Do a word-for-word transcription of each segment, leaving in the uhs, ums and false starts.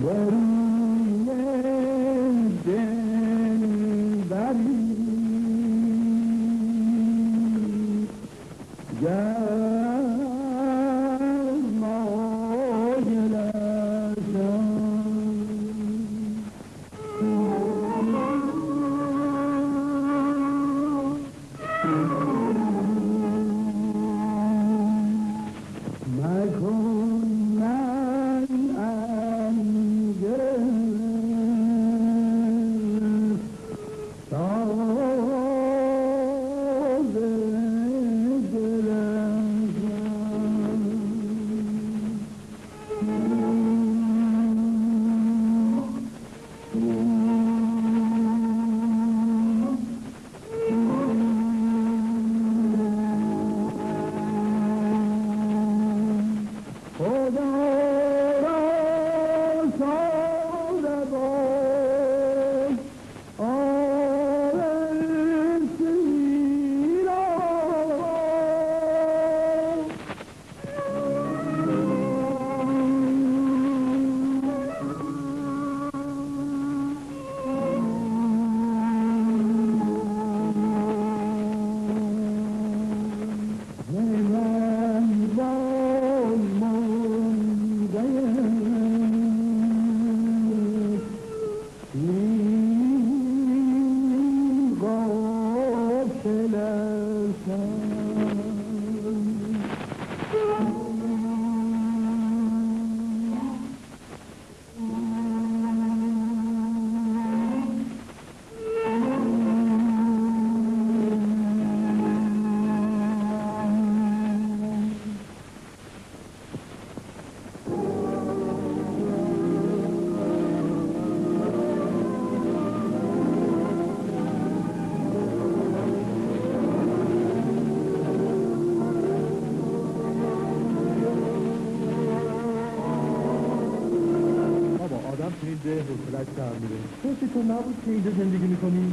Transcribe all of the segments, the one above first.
تو نبود که اینجا زندگی میکنی؟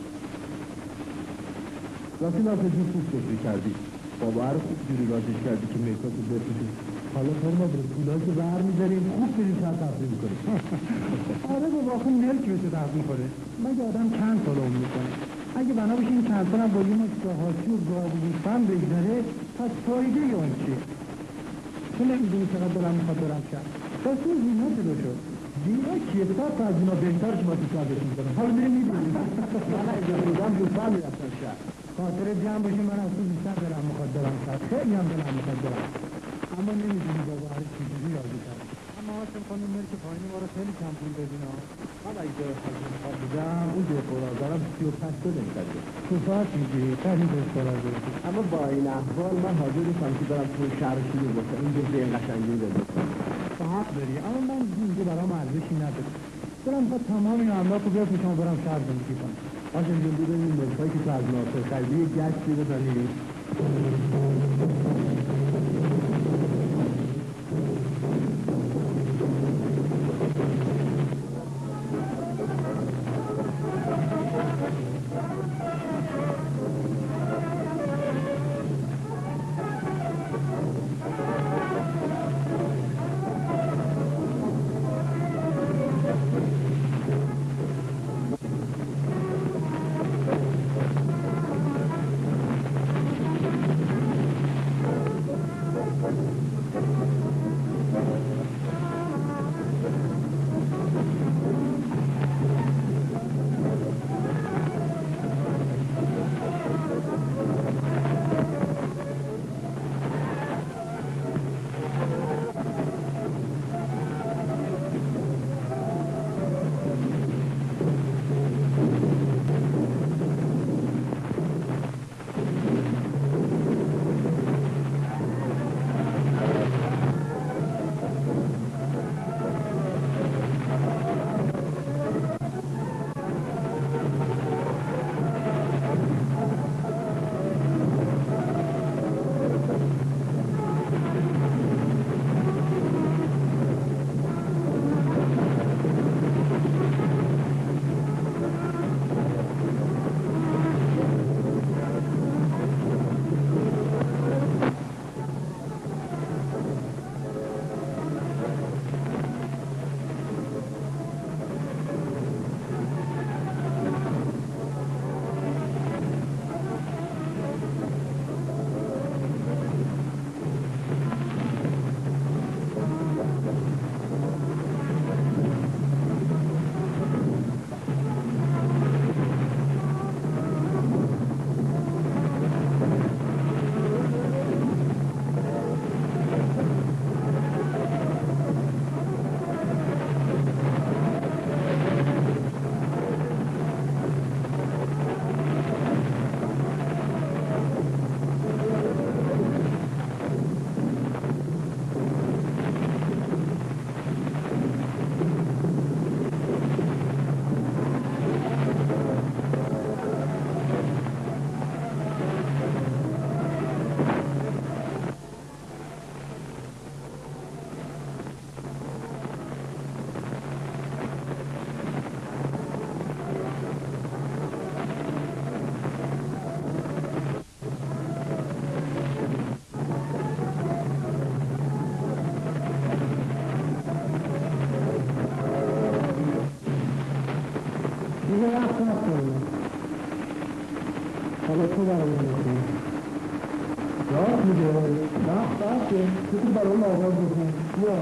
راستی ناصر جون خوب فکری کردی بابا رو خوب جوری راجش کردی که میکات رو بپوشی حالا کار ما برو پولایی که بر میذاریم خوب بریم شهر تفریح میکنیم آره بابا آخه ملک بشه تفریح کنه مگه آدم چند سال عمر میکنه اگه بنا بشه این چند سال هم با یه مشتاهاتی و گاو و گوسفند بگذره پس فایده اون چیه؟ تو نمیدونی چقدر دلم میخواد برم شهر پس اون زینا جلو شد زینا کیه صد از اینا بهتر که ما تو شهرش میکنم حالا میریم میبینیم من اجازه میدم زودتر میرفتم شهر خاطر جمع باشه من از تو بیشتر دلم میخواد برم شهر خیلی هم دلم میخواد برم اما نمیدونی بابا هر چیزی یادی کرد اما هاشم خانم ملک پایینی ما رو خیلی کم پول بدین ها من اگه جای خواهی میخواد بودم اون جای خورازارم سی و پنج تا نمیکرده تو ساعت میگیری خیلی دوست دارم اما با این احوال من حاضر نیستم که برم تو شهر شروع باشم این جزء این قشنگی بده تو حق داری اما من اینجا برام ارزشی نداره دلم میخواد تمام این املاک رو بفروشم و برم شهر زندگی کنم هاشم جون ببین این ملکایی که تو از ناصر خریدی یه گشتی بزنی بسه بسه برای اون آغاز بکن یا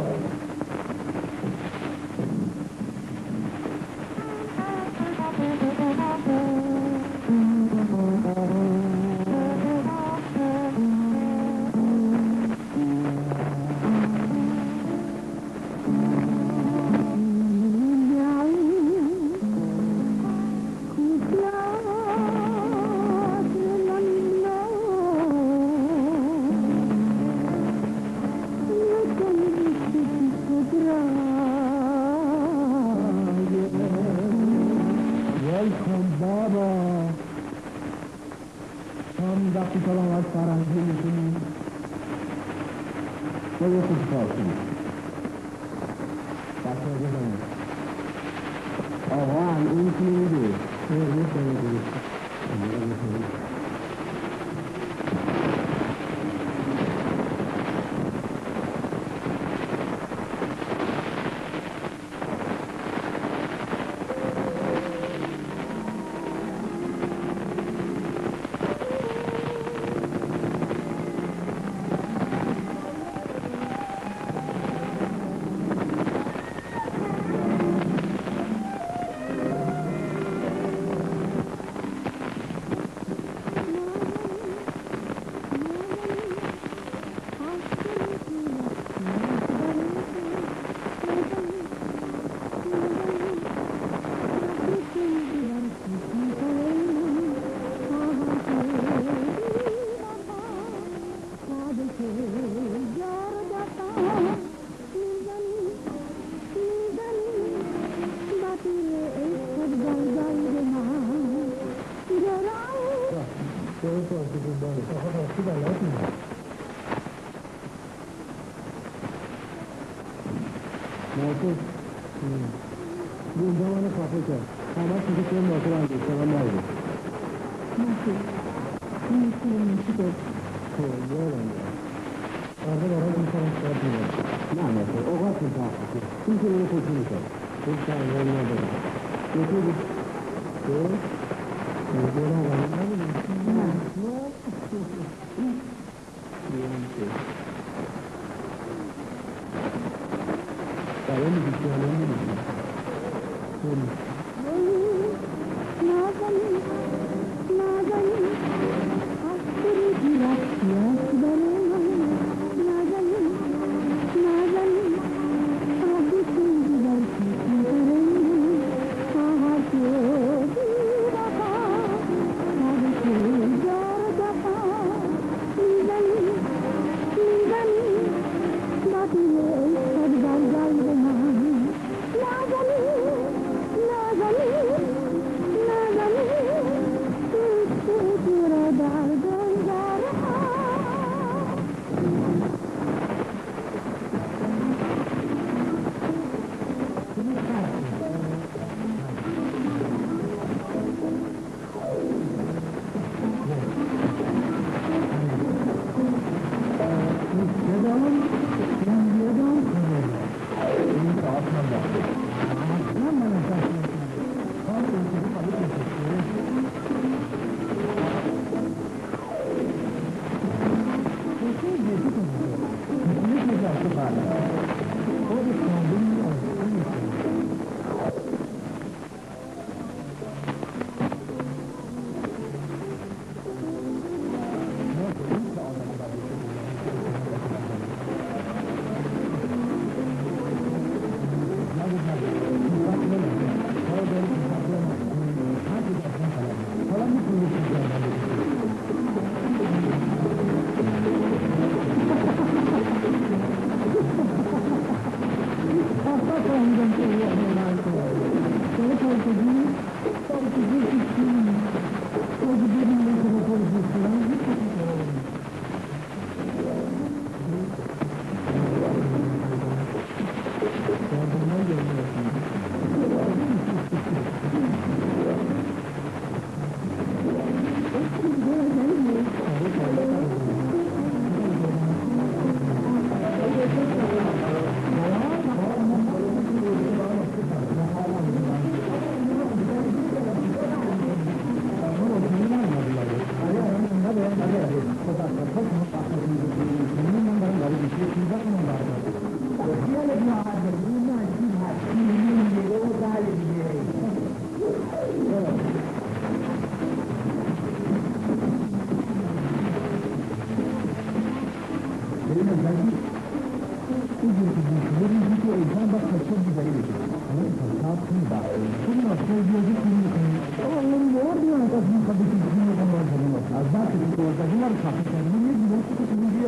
بریم از بردی این جور که بیشونه ریزی که ایزان باید خشم بیداری بشه حالا اتاقتاب کنی بخته کنی ناسته بیادی کنی میکنی آقا اون یاد بیان از این خواب بکنی کنی میکنی باید کنی از بعد که تو بازدگی ما رو خفه کنی یه دیگه که کنی بیا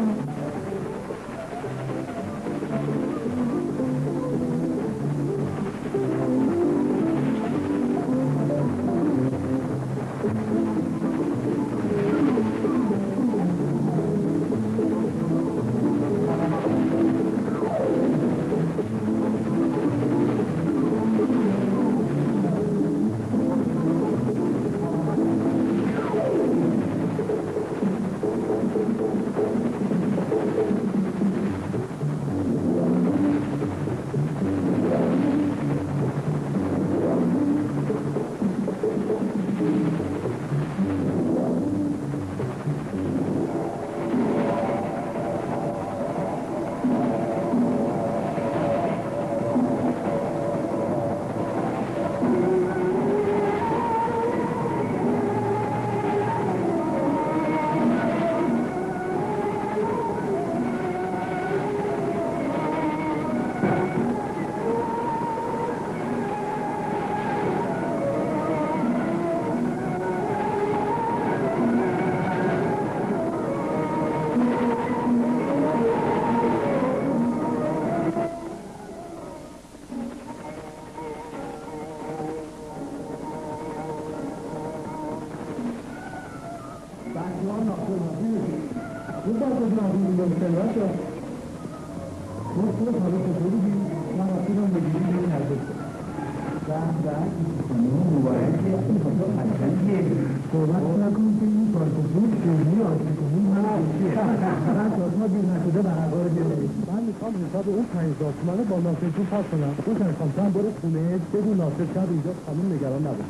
داستمانه با ناصر جون پاس کنم روشن خانم تو هم برو خونه بگو ناصر شب اینجا خانم نگران نبود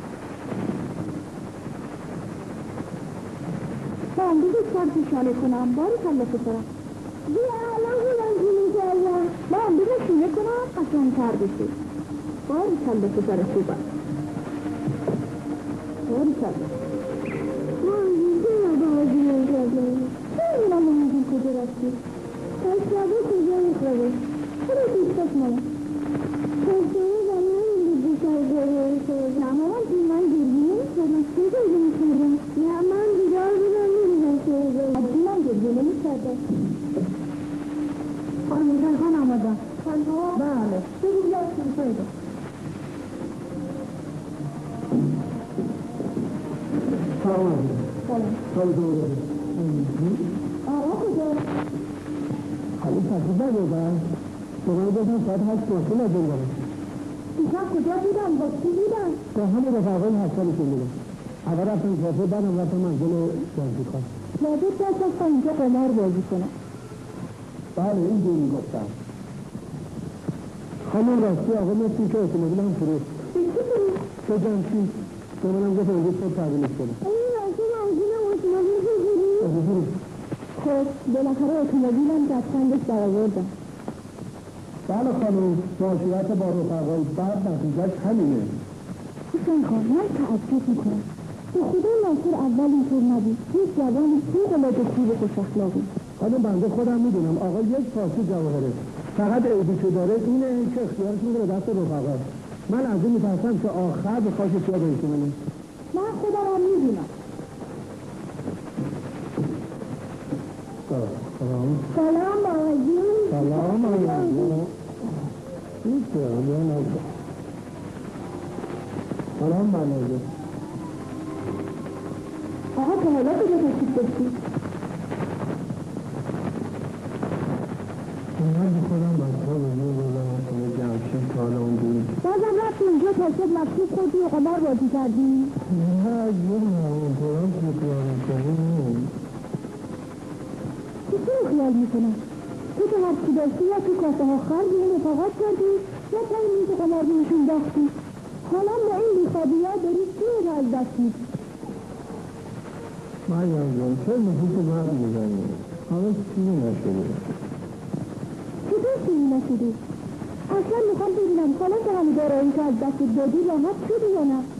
من دیگه شب پیشانه کنم باری کلا پسرم بیا الان بودم جونی جایم من دیگه شونه کنم قشنگ تر بشه باری کلا پسر خوبم باری کلا من دیگه یادم از این جایم نمیدونم من کجا رسید تشنبه کجا میخوره چرا دوستت مامان؟ پرسیمه زمان این بیشتر گروه شدم مامان این من گرگینه میکردم چه گرگه میکردم؟ نه من بیدار بودم نمیدم چه گرگه عجی من گرگینه میکردم خانم خان آمدم خانم بله بگو بیاد چون شده سلام سلام سلام دوره آقا کجا؟ خالی تشریف نبودن به من گفتم ساعت هشت ماشین لازم دارم دیشب کجا بودم؟ با کی بودم؟ با همه رفقای هفتانشون بودم اول رفتم کافه بعدم رفتم منزل بازیکن لابد دست از تا اینجا قمار بازی کنم بله این جور میگفتم خانم راستی آقا مفتی که اتومبیل هم فروخت چی فروخت؟ چه جمشی به منم گفت امروز صبح تحویلش کنم این راستی منزل اتومبیل بگیری؟ خب بالاخره اتومبیلم دستنگش برآوردم بله خانم معاشرت با رفقای بعد نتیجهش همینه حسین خان من تعجب میکنم به خدا ناصر اول اینطور نبود یک جوان فوق‌العاده خوب و خوش اخلاقی خانم بنده خودم میدونم آقا یک پارچه جواهره فقط عیبی که داره اینه که اختیارش میده به دست رفقا من از این میترسم که آخر به خاک سیا برسونه من خودم هم میدونم سلام سلام بابا جون سلام آقا جون نیسته یا نازه سلام بنازه آقا تا حالا کجا تشریف داشتی؟ من به خودم بچه ها بزرگ بودم خونه جمشید تا حالا اون دور بازم رفتی اینجا تا شد مکتوب خوردی و قمار بازی کردی؟ نه یه نمون کنم که خیال میکنی تو چرا خیال میکنم؟ تو تو هرچی داشتی یا تو کاسه ها خرد این رفاقت کردی یا تا این که قمار بهشون داختی حالا با این بیخوابی ها داری چی رو از دست میدی؟ مریم جان چرا نفوس مرد میزنی؟ همه چیزی نشده چطور چیزی نشده؟ اصلا میخوام ببینم حالا که همه دارایی که از دست دادی راحت شدی یا نه؟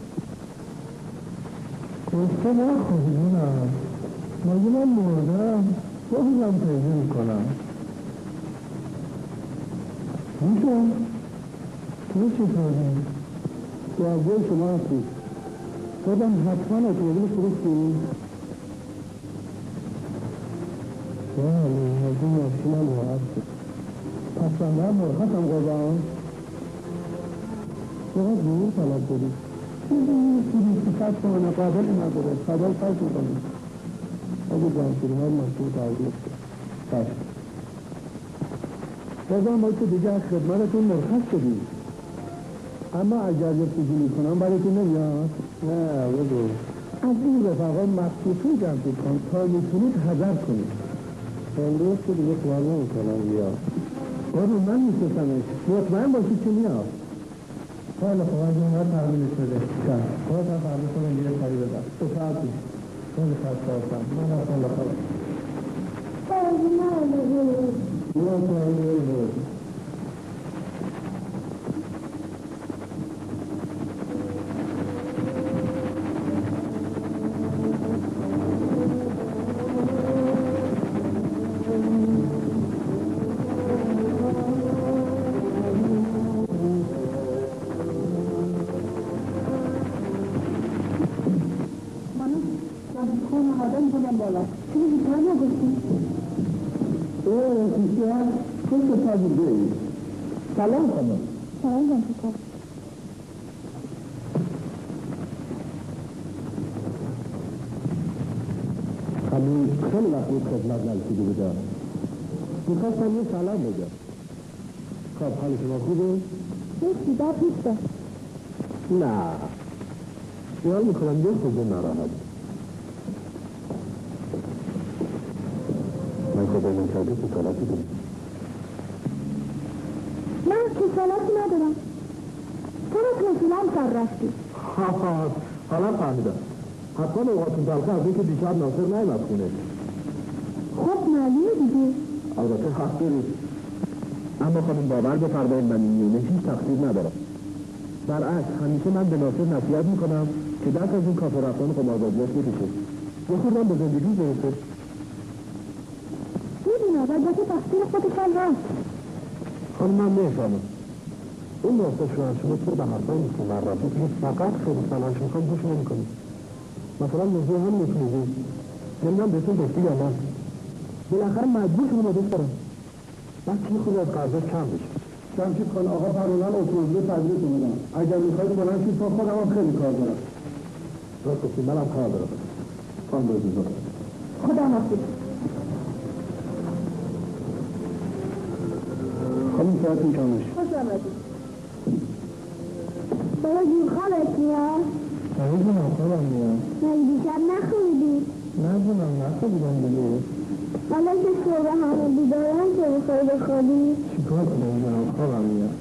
گفته نخواهی نه مگه من مردم گفتم پیدا میکنم میشون تو چه کاری؟ تو از جای شما هستی خودم حتما اتومبیل فروختی؟ بله از این ماشینم راحت شد پس بنده هم مرخصم قربان چقدر دور طلب داری؟ سیصد تومن قابل نداره قابل فرض میکنیم اگه جمشیری ها مشروع تعریف شد بازم باید که دیگه از خدمتتون مرخص شدیم اما اگر یه سجولی کنم براتون نمیاد؟ نه بگو از این رفقا مخصوصی جمشید کن تا میتونید حذر کنید امروز که دیگه خیال نمیکنم بیا قربون من میشناسمش مطمئن باشید که میاد خیلی خوب از این ها تحمیل شده شد خواهد هم فرمی کنم یه سری بدم تو ساعتی خیلی خسته هستم من اصلا بخواه بازی نرده یا تحمیل بود سلام خانم سلام جمشید خانم خیلی وقت بود خدمت نرسیده بودم میخواستم یه سلام بگم خب حال شما خوبه؟ نیستی بد نیسته نه خیال میکنم یه خوبه نراحت من خدا من کرده کسالاتی دارم من کسالاتی ندارم تو رو رسولم سر رفتی ها ها حالا فهمیدم حتما اوقاتون تلخه از این که دیشب ناصر نایمد خونه خب معلومه دیگه البته حق دارید اما خانم باور بفرمایید من این میونه هیچ تقصیر ندارم برعکس همیشه من به ناصر نصیحت میکنم که دست از این کافه رفتن قماربازیاش بکشه یه خوردم به زندگی برسه میدونم البته تقصیر خودش هم هست خانم من نمیفهمم این ناصر شوهر شما تو به حرفایی نیست که من رفته که فقط خیلی سلامش میخوام گوش نمیکنی مثلا موضوع هم میتونید نمیدونم بهتون گفتی یا نه بالاخره مجبور شما با دوست دارم من چی خود از قرضه کم بشه جمشید خان آقا فرونان اتومبیل تدریس میدم اگر میخواید بلند شید تا خودم هم خیلی کار دارم راست گفتی منم کار دارم خان بازی دارم خدا حافظ خانم ساعتون کمش خوش آمدید بابا جون خوابت میاد نمیدونم خوابم میاد مگه دیشب نخوابیدی نمیدونم نخوابیدم دیگه حالا که صبح همه بیدارم که بخوای بخوابی چیکار کنم میدونم خوابم میاد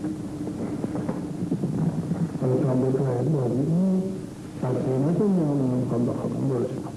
حالا تو هم بکنم این بازی سلطنت رو میام من میخوام بخوابم برو شما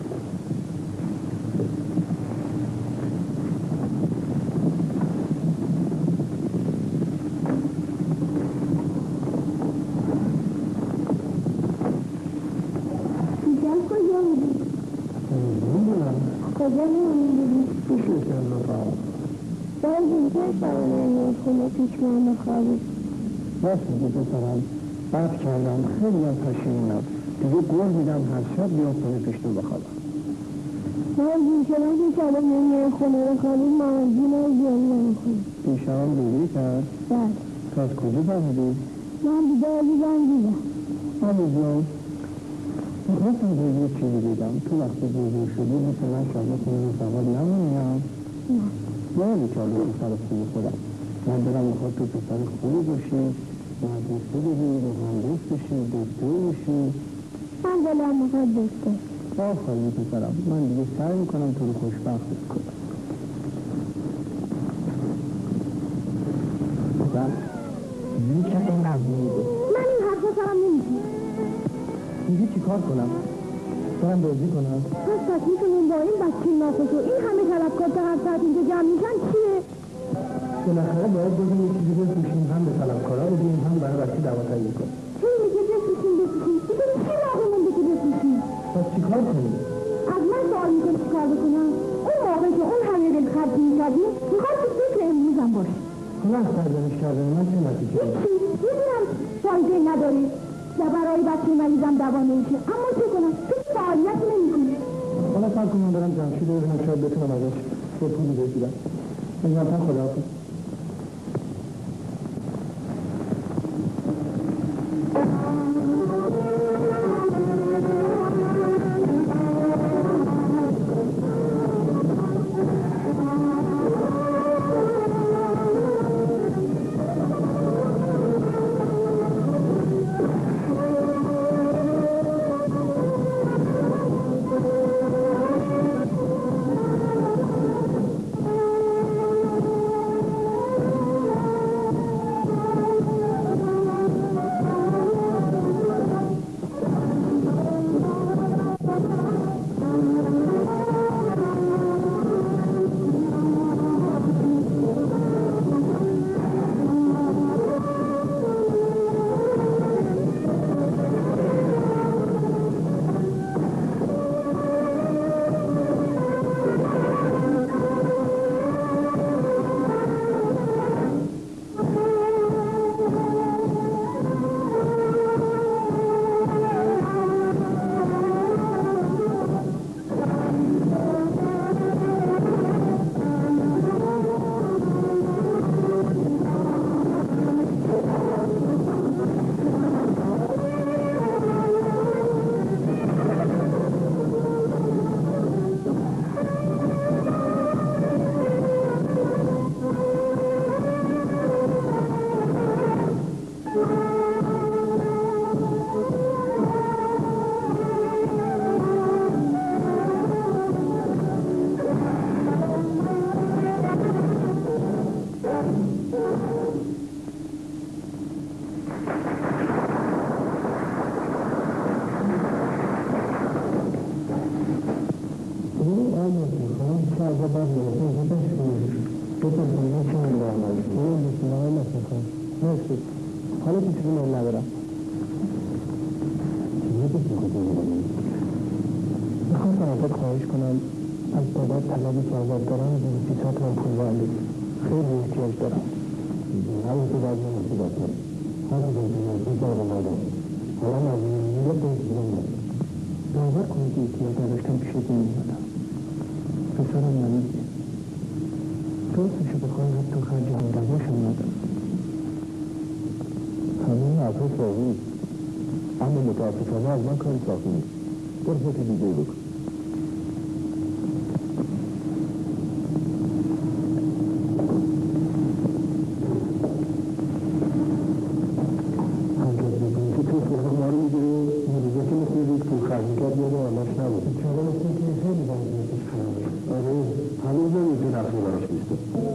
کجا میمونی؟ بشه که نفهم باید اینجا سرانه خونه پیش من بخوابی باست میگه پسرم بد کردم خیلی هم پشیمونم دیگه گل میدم هر شب بیام خونه پیش تو بخوابم باید این شما که شما نمیه خونه بخوابی مردین رو بیایی نمیخونی دیشب هم دوری کرد؟ بله تو از کجا فهمیدی؟ من بیداری زن دیدم آمی جان میخواستم به یه چیزی بگم تو وقتی بزرگ شدی مثل من شما کنیم سواد نمونیم نه باید که حالا پسر خوبی خودم من برم میخواد تو پسر خوبی باشی مدرسه بگی مهندس بشی دکتر بشی من دلم میخواد دکتر آفرین پسرم من دیگه سعی میکنم تو رو خوشبخت کنم پسر این که این مضمونی بود من این حرفا سرم نمیشه دیگه چی کار کنم؟ برم بازی کنم؟ پس تصمیتمون با این بچه ناخوشو این همه طلبکار تا هر ساعت اینجا جمع میشن چیه؟ بالاخره باید بازم یه چیزی بفروشیم هم به طلبکارا بدیم هم برای بچه دعوتایی کنیم خیلی که بفروشیم بفروشیم دیگه چی باقی مونده که بفروشیم؟ پس چی کار کنیم؟ از من سوال میکنی چی کار بکنم؟ اون موقع که اون همه دل خرجی میکردی میخواد تو فکر امروزم باشه حالا از سرزنش کردن من چه نتیجه؟ میدونم فایده نداری و برای بچه مریضم دوا نمیشه، اما چه کنم؟ تو فعالیت نمیکنی. حالا سر کنم برم جمشید رو ببینم شاید بتونم ازش یه پولی بگیرم. نگرانتر خداحافظ. حالا که چیزی من ندارم میخواستم ازت خواهش کنم از بابت طلبی که ازت دارم بیسیصد من پول بردی خیلی احتیاج دارم همون که باید من احتیاج دارم همون که باید من دارم مادم حالا مجموعی یه بیت بودم باور کنی که احتیاج نداشتم پیشت نمیدادم پسرم نمیدی درستشو بخواهی حتی خرج هم رواشم ندارم همین عطا صاحبی اما متاسفانه از من کاری کافی نیست برو فکر دیگه بکن همجاز بگویی که تو فرق ما رو میگیری مریضه که مثل ریز پول خرج میکرد یاده آناش نبود چرا مثل که خیلی وضعیتش خرابه آره هنوز نمیدون اخیر براش بیسته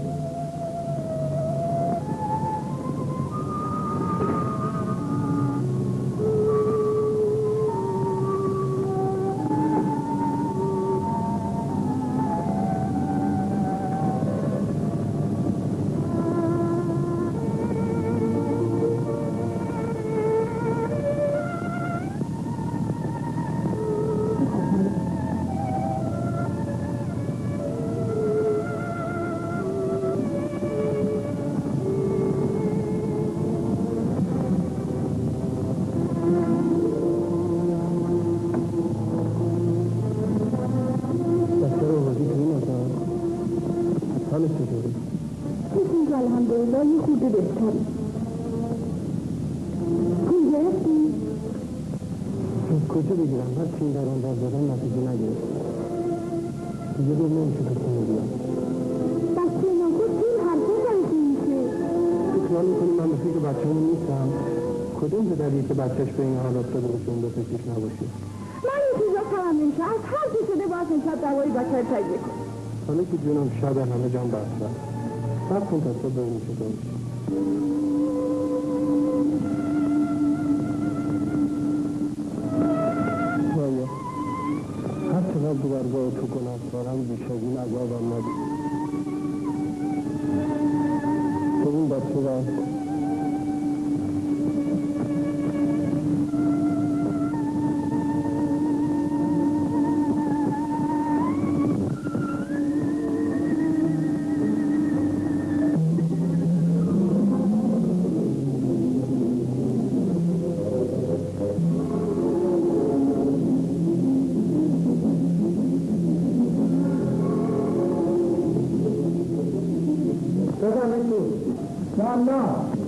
الحمدلله یه خورده بهتری پول گرفتی؟ کجا بگیرم؟ هر چی در آن در دادم نتیجه نگرفت دیگه دور نمیشه که کنه بیام بچه ناخود پول حرفه برشی میشه خیال میکنی من به فکر بچه همون نیستم کدوم پدریه که بچهش به این حال افتاده باشه اون به فکرش نباشه من این چیزا کارم نمیشه از هر چی شده باید امشب دوای بچه رو تهیه کن حالا که جونم شب همه جان بسته سب کن تا صبح ببینیم چطور میشه باید هر چقدر دو برگاه تو گناه دارم بیش از این عذابم ندید ببین بچه رفت بزنید تو والا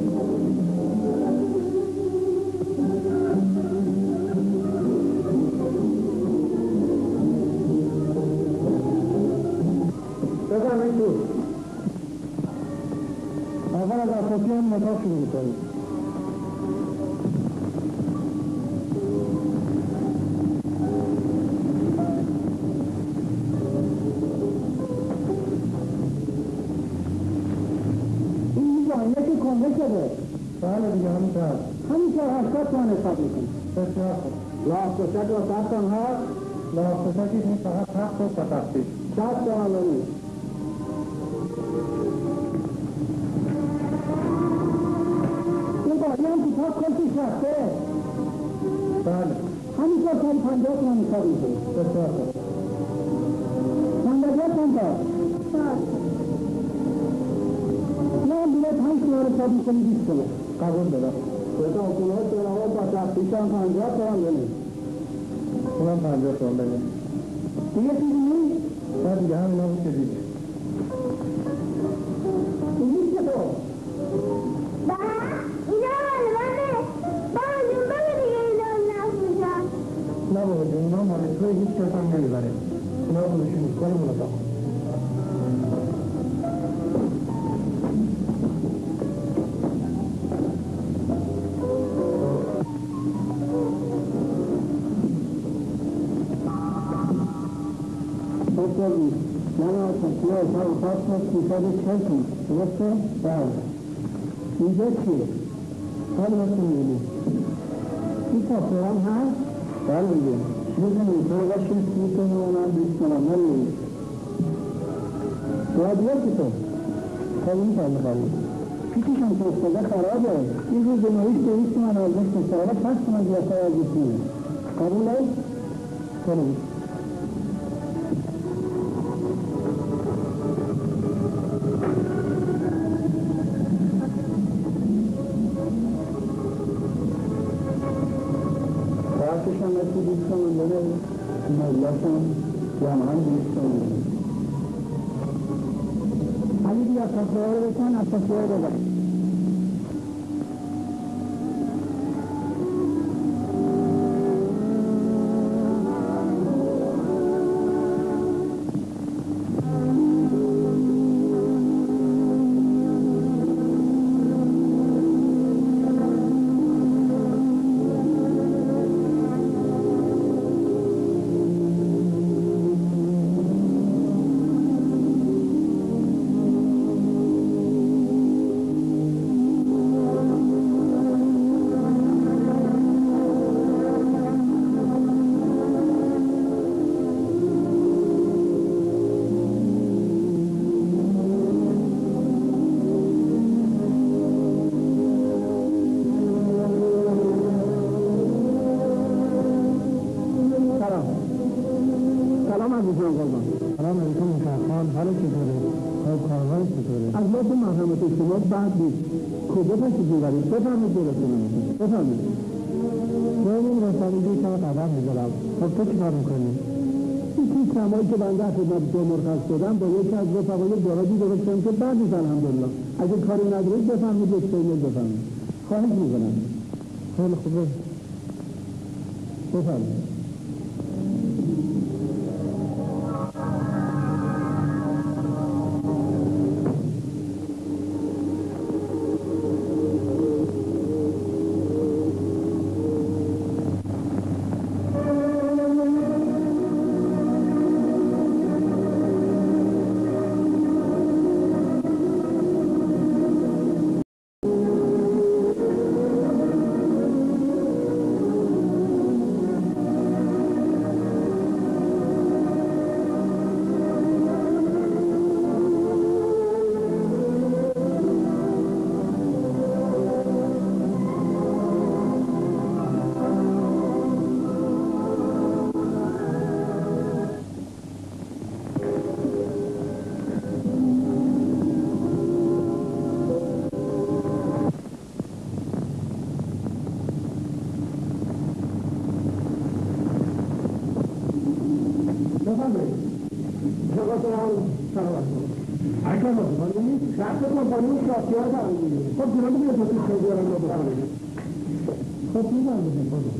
بزنید تو اول از اساسی هم مطاف شروع میکنید شده بله دیگه همین طور همین طور هشتاد تومن حساب میکنه بسیار خوب لاستشک و صد تومن هست لاستشکی این فقط تخت و تختی صد تومن داری این باری هم کتاب کلشش رفته بله همین طور کاری پنجاه تومن حساب میکنه بسیار خوب صندلیات پنجاه من دیگه پنج تومن حساب میکنی بیست تومن قبول دارم بهتا حکومت جنواب با تفتیش هم پنجاه تومن بنیم اونم پنجاه تومن بنیم دیگه چیزی نیست؟ نه دیگه همین هم که دید این نیست که تو با اینا مالمانه با جنبه دیگه اینا نفت میشن نه بابا جون اینا مال توی هیچ کس هم نمیبره اینا خودشون نیست کنیم اونو تا من از تصمیه اتاق اتاق هست میشاد چل کن درسته؟ بله اینجا چیه؟ حالی هست میبینی این کافه هم هست؟ بله دیگه میزنی تو رو باشیم سی کنی و من بیست کنم نمیدونی رادیو که تو خیلی میتر میخوایی پیتیش هم که استاده خرابه این روز نویش دویست من آزش مستقبه پس من دیاسای آزش میده قبول هست؟ کنیم کشم مثل بیست تومن داره ملیاشم جمعا بیست تومن داره علی بیا کافه رو بکن اساسی رو ببر بعد نیست کجا پشتی جوری بفرمید درسته نمیشه بفرمید من این رسانگی که قدم میذارم خب تو چی کار میکنی؟ این توی سمایی که بنده خدمت دو مرخص شدم با یکی از رفقای جهادی درستم که بعد نیست الحمدلله اگه کاری ندارید بفرمید یک سیمه بفرمید خواهش میکنم خیلی خوبه بفرمید شخص کمپانی شاکیار دارم دیگه خب جنابه بیاد تو خیلی دارم رو بکنم خب میزن بزن بازم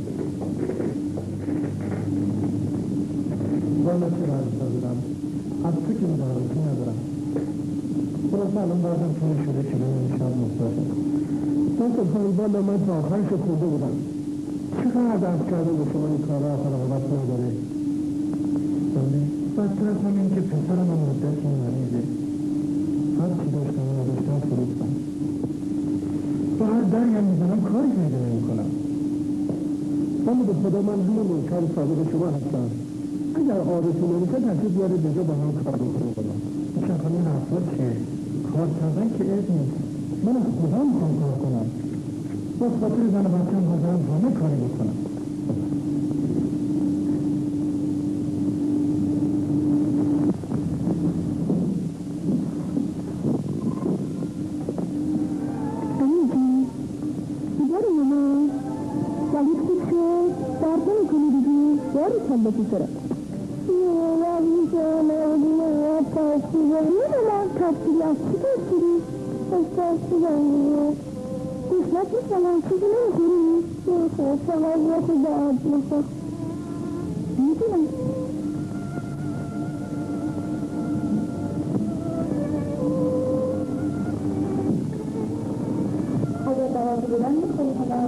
والا چه راز دادم از تو که میدارم که ندارم خلاص الان بازم کنی شده که بهم شاید مستاشم من سبحان والا من تا آخرش رو خورده بودم چقدر درد کرده به شما این کارا آخر آقابت نداره بله بدتر از همین که پسرم هم مدت این مریضه هر چی داشتم و نداشتم فروختم با هر درگم هم میزنم کاری پیدا نمی کنم اما به خدا من همه منکر صادق شما هستم اگر آرزو نمیشه تشریف بیارید اینجا با هم کار بکنیم کنم این همین حرفا چیه کار کردن که عیب نیست من از خدا میخوام کار کنم با خاطر زن بچه‌م حاضرم همه کاری بکنم بکی سرم یه میزانه اونو تاثیری من تاثیری از چی تاثیری؟ از تاثیری گوشنک میسنم چیزی نمیخوری؟ خب فقط یه خود آب میخواه میتونم اگر دوازه بودن میخوری خدا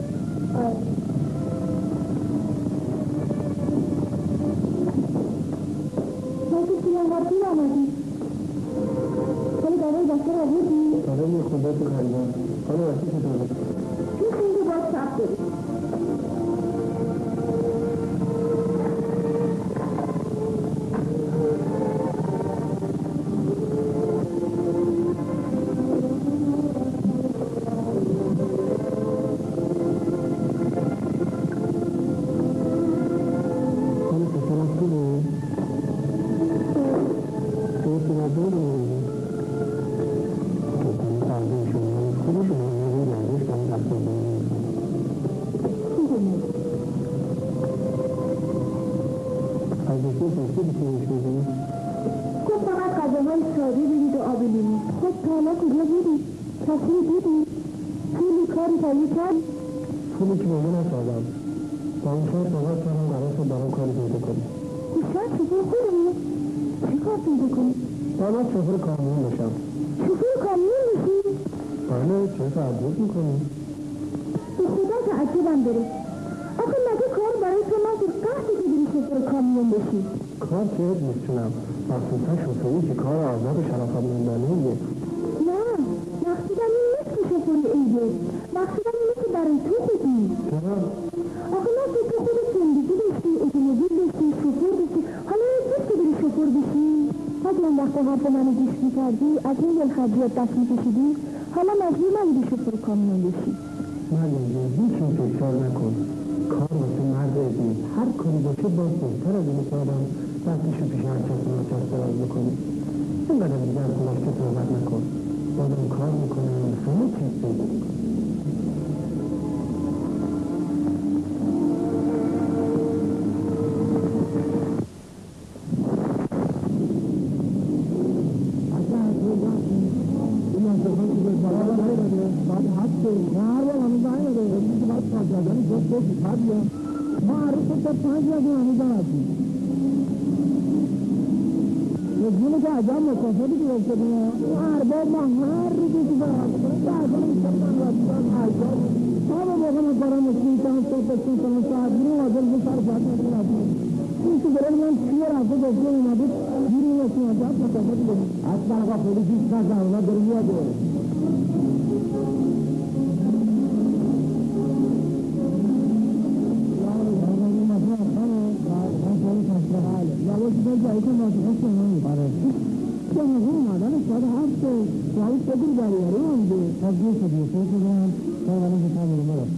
پیر آمدی خیلی داره دسته را بودی داره یه خونده تو خریدم خیلی وقتی که داره چی خونده باید سب داری پولی که مومن نسازم با اون شاید باقت کردم قرار شد برام کاری پیدا کنی شاید شفر خودمه چه کار پیدا کنی؟ باید شفر کامیون بشم شفر کامیون بشی؟ بله چه تعجب میکنی؟ به خدا تعجبم داره آخه مگه کار برای تو نظر قهدی که بری شفر کامیون بشی؟ کار که هد میتونم مخصوصا شفری که کار آزاد و شرافت نه مقصودم این نیست که شفر ایده مقصودم اینه که برای تو بگی چرا؟ آخه من که تو خود زندگی داشتی اتومبیل داشتی شفر داشتی حالا نیست که بری شفر بشی اگه اون وقت حرف منو گوش میکردی از این دلخرجیات دست میکشیدی حالا مجبور نبودی شفر کامیون بشی مریم جان هیچ این تکرار نکن کار واسه مرد ادی هر کاری باشه باز بهتر از این که آدم دستشو پیش هر کس و هر کس دراز بکنی اینقدر دیگر خلاش که صحبت نکن بازم کار میکنم همه چیز پیدا میکنم یه که عجب مصافه دیگه بسته بینه هر باب ما هر روزی که برام کنه بعدا این سبتن رسیدن عجب تا به موقع مقارم مسلیم کنم صبح بسیم کنم ساعت بیرون حاضر به سر ساعت مسلیم رسیم این که برای من چیه رفته گفته اومده بیرون رسیم عجب مصافه دیگه اصلا آقا خیلی چیز نزن اونا داره میاده یواش باید جایی که ماسخه سنونی آره که همه اومدن ساعت هفته ساعت بگیر بریاره اونده از دو شدیه سه شدن تا اومدن که تا میرون برم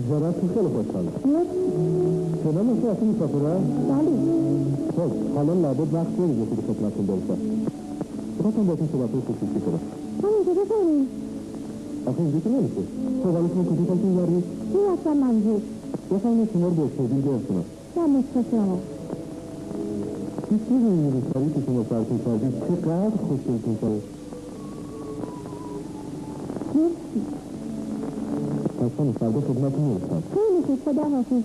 زبط تو خیلی خوشحاله شما مثل اصلا مسافره؟ بله خب حالا لابد وقت نمیگه که خدمتتون برسه بخواستم بهتون صحبت‌های خصوصی کنم همینجا بفرمایید آخه اینجا که نمیشه صحبتتون کجا خواهید بردید؟ این اصلا منظور بفرمایید شما رو به استودیو گرفتم در نصف شما هیچ چیزی این روزکاری که شما سرتون کردید چقدر خوشگلتون شده مرسی پس خانم فردا خدمتتون میرسم خیلی خوب خدا حافظ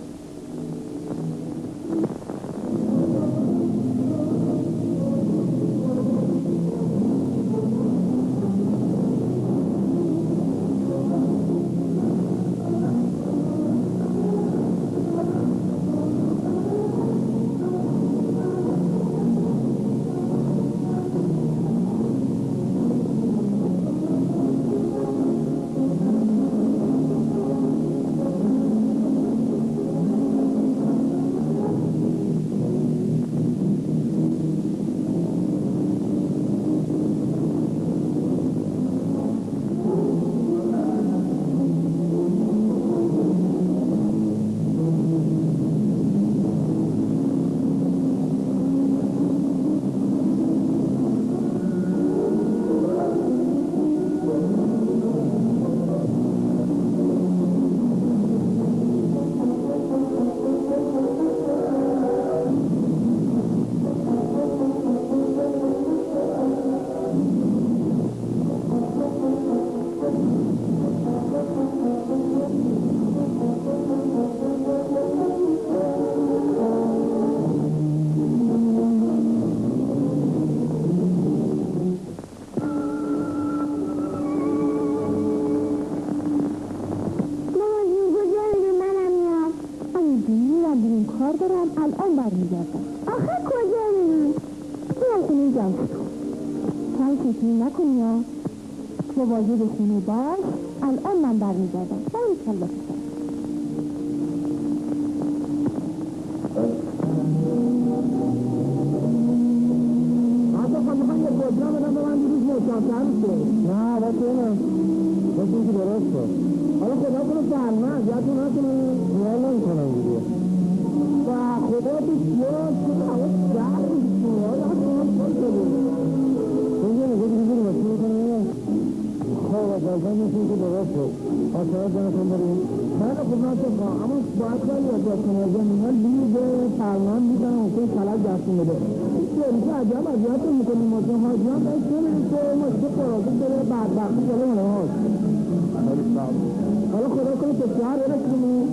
واجب خونه باش الان من برمیگردم باید کلا بسن حتی خواهم یه کجا بدم به من دیروز محکمتر میشه نه بسه اینم بسه اینکه درست شد حالا خدا کنه فرمن یادتون نکنه نیال نمی کنم دیگه و خدا بسیار شد هوا سرد میشه حالا کنم خود شده اینجا نگه دیگه دیگه مسئول کنه خب اجازه میشون که درست شد آسایش جانتون بریم خیلی خوب نتون خواه اما باید خیلی اجاز کنه از اینا لیز فرمان میدن ممکن خلال دستون بده این سری که عجب اذیتتون میکنیم ماشین حاجیان باید نمیرسه ماشین قرازه داره بدبختی جلو اونه هاست حالا خدا کنه که شهر برسونیم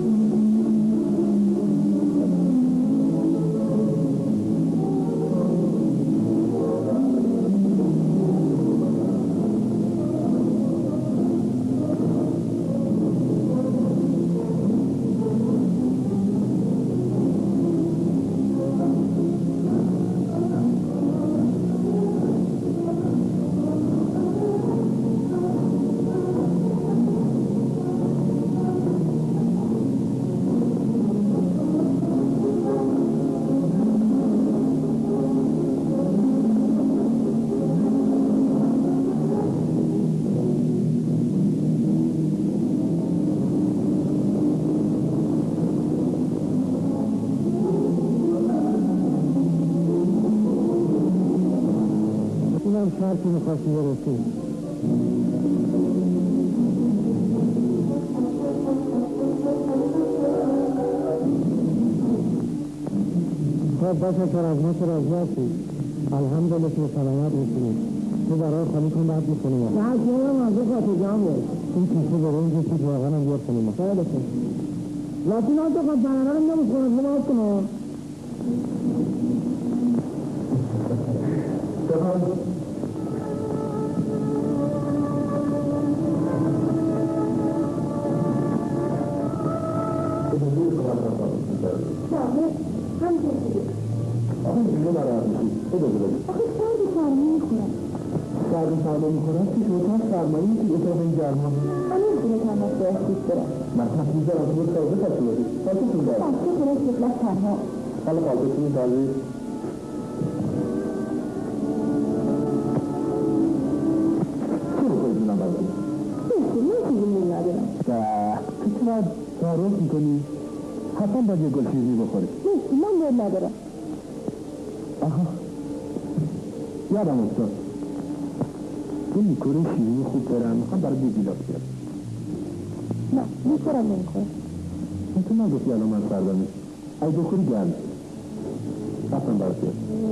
شرطی میخواستی برسی خب باشه که از ما که راضی هستی الحمدلله که سلامت میکنیم تو برای خالی کن بعد میکنیم نه از نمیم از او خاطر جمع بود این کسی برای اینجا سید واقعا هم بیار کنیم خیلی کن لاتین ها تو خواهد بنانه رو نمید کنم نمید کنم سرد سرما میخورم که شوتان سرمایی که اتاق این گرما همین خونه تنها باید دوست دارم من تفریز دارم تو بود سازه کسی بودی سازتون دارم بسته خونه شکلت تنها حالا قلبتونی داری چی رو خواهیدونم بردیم؟ بسته من چیزی می ندارم تو چرا تعارف میکنی؟ حتما باید یه گل شیرینی بخوری. نیستی، من باید ندارم. آها یادم افتاد این لیکور شیرینی خوب دارن، میخوام برای دو گیلاس بیارم. نه لیکورم نمیخورم. تو من گفتی الان من سردم نیست ای بخوری گرم حتما برای بیارم.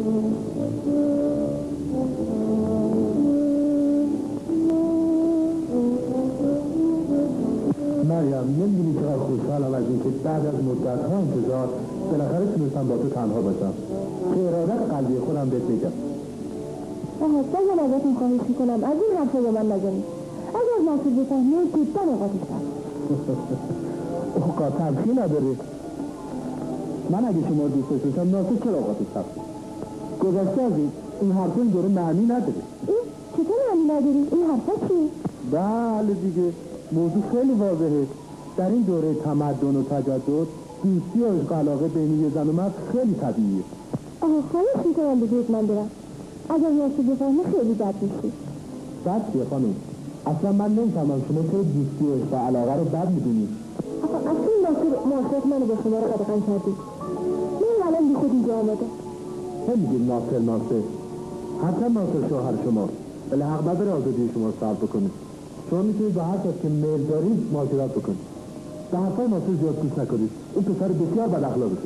مریم نمیدونی چقدر خوشحالم از اینکه بعد از مدت‌ها انتظار بالاخره تونستم با تو تنها باشم. که ارادت قلبی خودم بهت بگم. آها بازم ازتون خواهش میکنم از این حرفا به من نزنید. اگر ناصر بفهمه زودتر اوقاتش رفت. اوقات تلخی نداره. من اگه شما دوست داشتم ناصر چرا اوقاتش رفت؟ گذشته از این این حرفا این دوره معنی نداره. این چطور معنی نداری؟ این حرفا چی؟ بله دیگه موضوع خیلی واضحه. در این دوره تمدن و تجدد دوستی و عشق علاقه بین یه زن و مرد خیلی طبیعیه. آها خواهش میکنم بذارید من برم. اگر ناصر بفهمه خیلی بد میشه. بد چیه خانم؟ اصلا من نمیفهمم شما چرا دوستی و عشق علاقه رو بد میدونید. آخه اصلا ناصر معاشرت منو با شما رو قدغن کردی. من الان بی خود اینجا آمدم. نمیگید ناصر ناصر حتی ناصر شوهر شما ولی حق نداره آزادی شما صرف بکنید. شما میتونید به هر کس که میل دارید معاشرت بکنید. به حرفای ناصر زیاد گوش نکنید. اون پسر بسیار بد اخلاقه.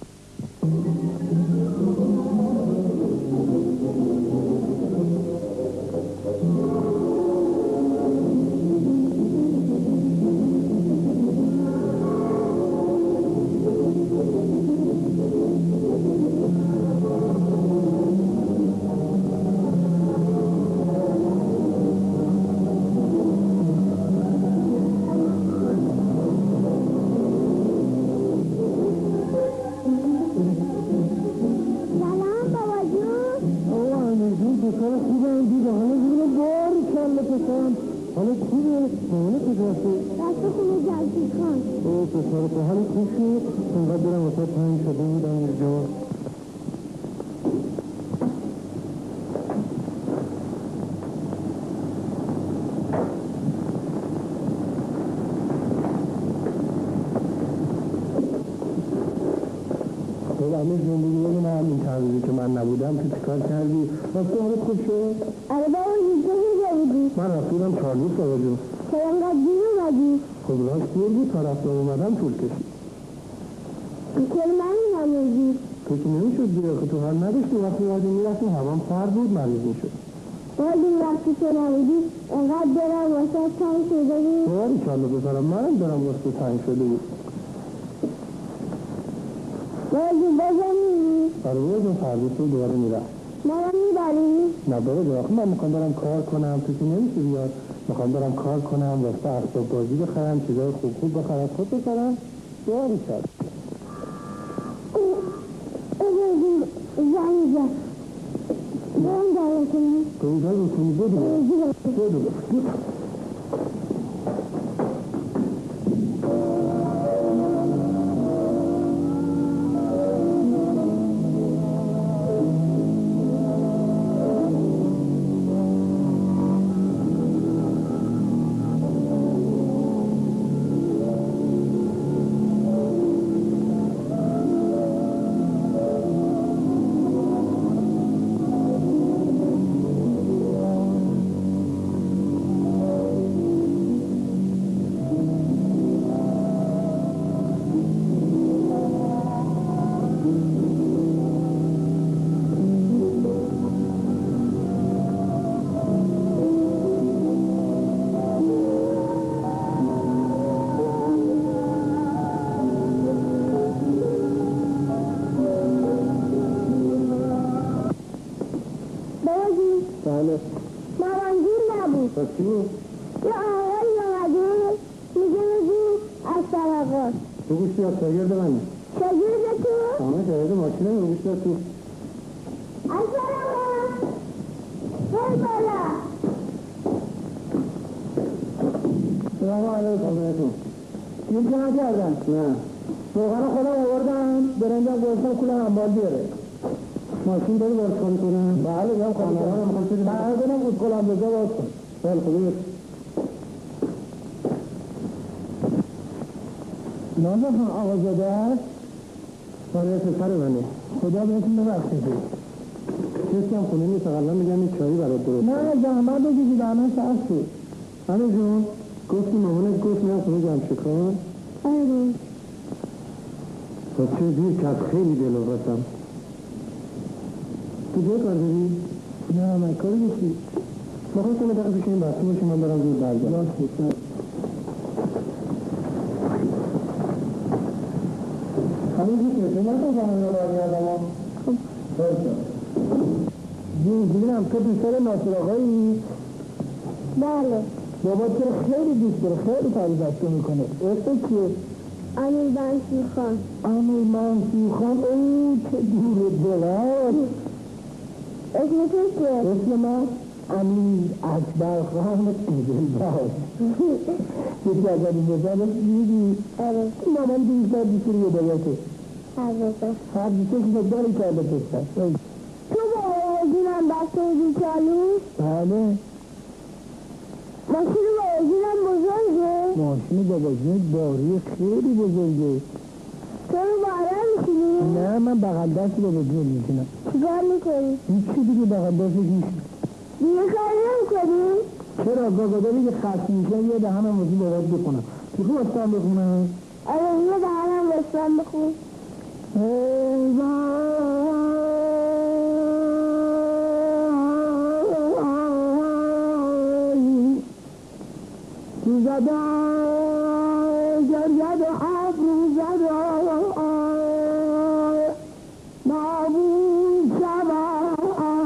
همه زندگی ببینم این تنظیمی که من نبودم که چیکار کردی؟ راستی حالت خوب شد؟ آره بابا اینجا کجا بودی؟ من رفتیدم چارلیس بابا جون. چرا انقدر دیر اومدی؟ خب راست دیر بود تا رفتم اومدم طول کشید. چرا من نمیدی؟ تو که نمیشد دیگه که تو حال نداشتی وقتی وقتی میرفتیم هوام سرد بود مریض میشد. ولی وقتی تو نبودی انقدر دارم واسه تنگ شده بود. باری چالو بسرم منم دارم واسه تنگ شده بود. بازی بازم میری؟ آره بازم فردا صبح دوباره میرم. منم میبری؟ نه بابا جا من میخوام برم کار کنم تو که نمیشه بیاد. میخوام برم کار کنم واسه اسباب بازی بخرم چیزای خوب خوب بخرم خود بخرم باری کرد. بازی زنی زن برم داره کنی؟ قیده رو کنی بدو بدو بدو چی بود؟ یه آقایی آمده میگه بگو از طرقات تو گوشتی از شاگرد منی شاگرد تو؟ آمه شاگرد ماشینه رو گوشتی از تو از طرقات بر بالا سلام علیکم این که نکردن؟ نه روغن خودم آوردم برنجم گوشتم کل همبال بیاره ماشین داری باز کنی کنم؟ بله بیام خواهی کنم من از دارم بود کل همبازه باز کن بله خوبی نازم آقازاده هست؟ آره پسر منه. خدا بهتون ببخشیده. کسی هم خونه نیست، اقلا میگم این چایی برات درست. نه زحمت بگیزی دهنه سرد شد. همه جون گفتی مامانت گفت میرم خونه جمشکار؟ آره خب چه دیر که از خیلی دلوقتم. تو جای کار داری؟ نه من کاری گفتی. بخواه کنه دقیقه پیش این بسته باشی من برم زود برگم. راست بسن همین جون که من تو کنم رو برگردم ها. خب برشم جون ببینم تو دوستر ناصر آقایی؟ بله بابا چرا خیلی دوست داره، خیلی تعریفش تو میکنه. اسم چیه؟ امیر منصور خان. امیر منصور خان. اوه چه دور دلات. اسم تو چیه؟ اسم من امیر اکبر خان دلباز. یکی از این بزنش دیدی؟ آره مامان دوستر دوستر یه دلیته هر روزه هر دوستش داری کرده پسر. تو با آجینم بسته بودی چالو؟ بله ماشین با آجینم بزرگه؟ ماشین باباجون باری خیلی بزرگه. تو رو باره میشینی؟ نه من بغل دست باباجون میشینم. چیکار میکنی؟ هیچی دیگه بغل دستش میشینم. دیگه کار نمیکنی؟ چرا گاگاداری که خشم میشن یه دهنم موضوع باید بکنم. چی خوب اصلا بخونم؟ آره یه دهنم بستم بخون. ای تو زده گرید ابرو زده نابود شود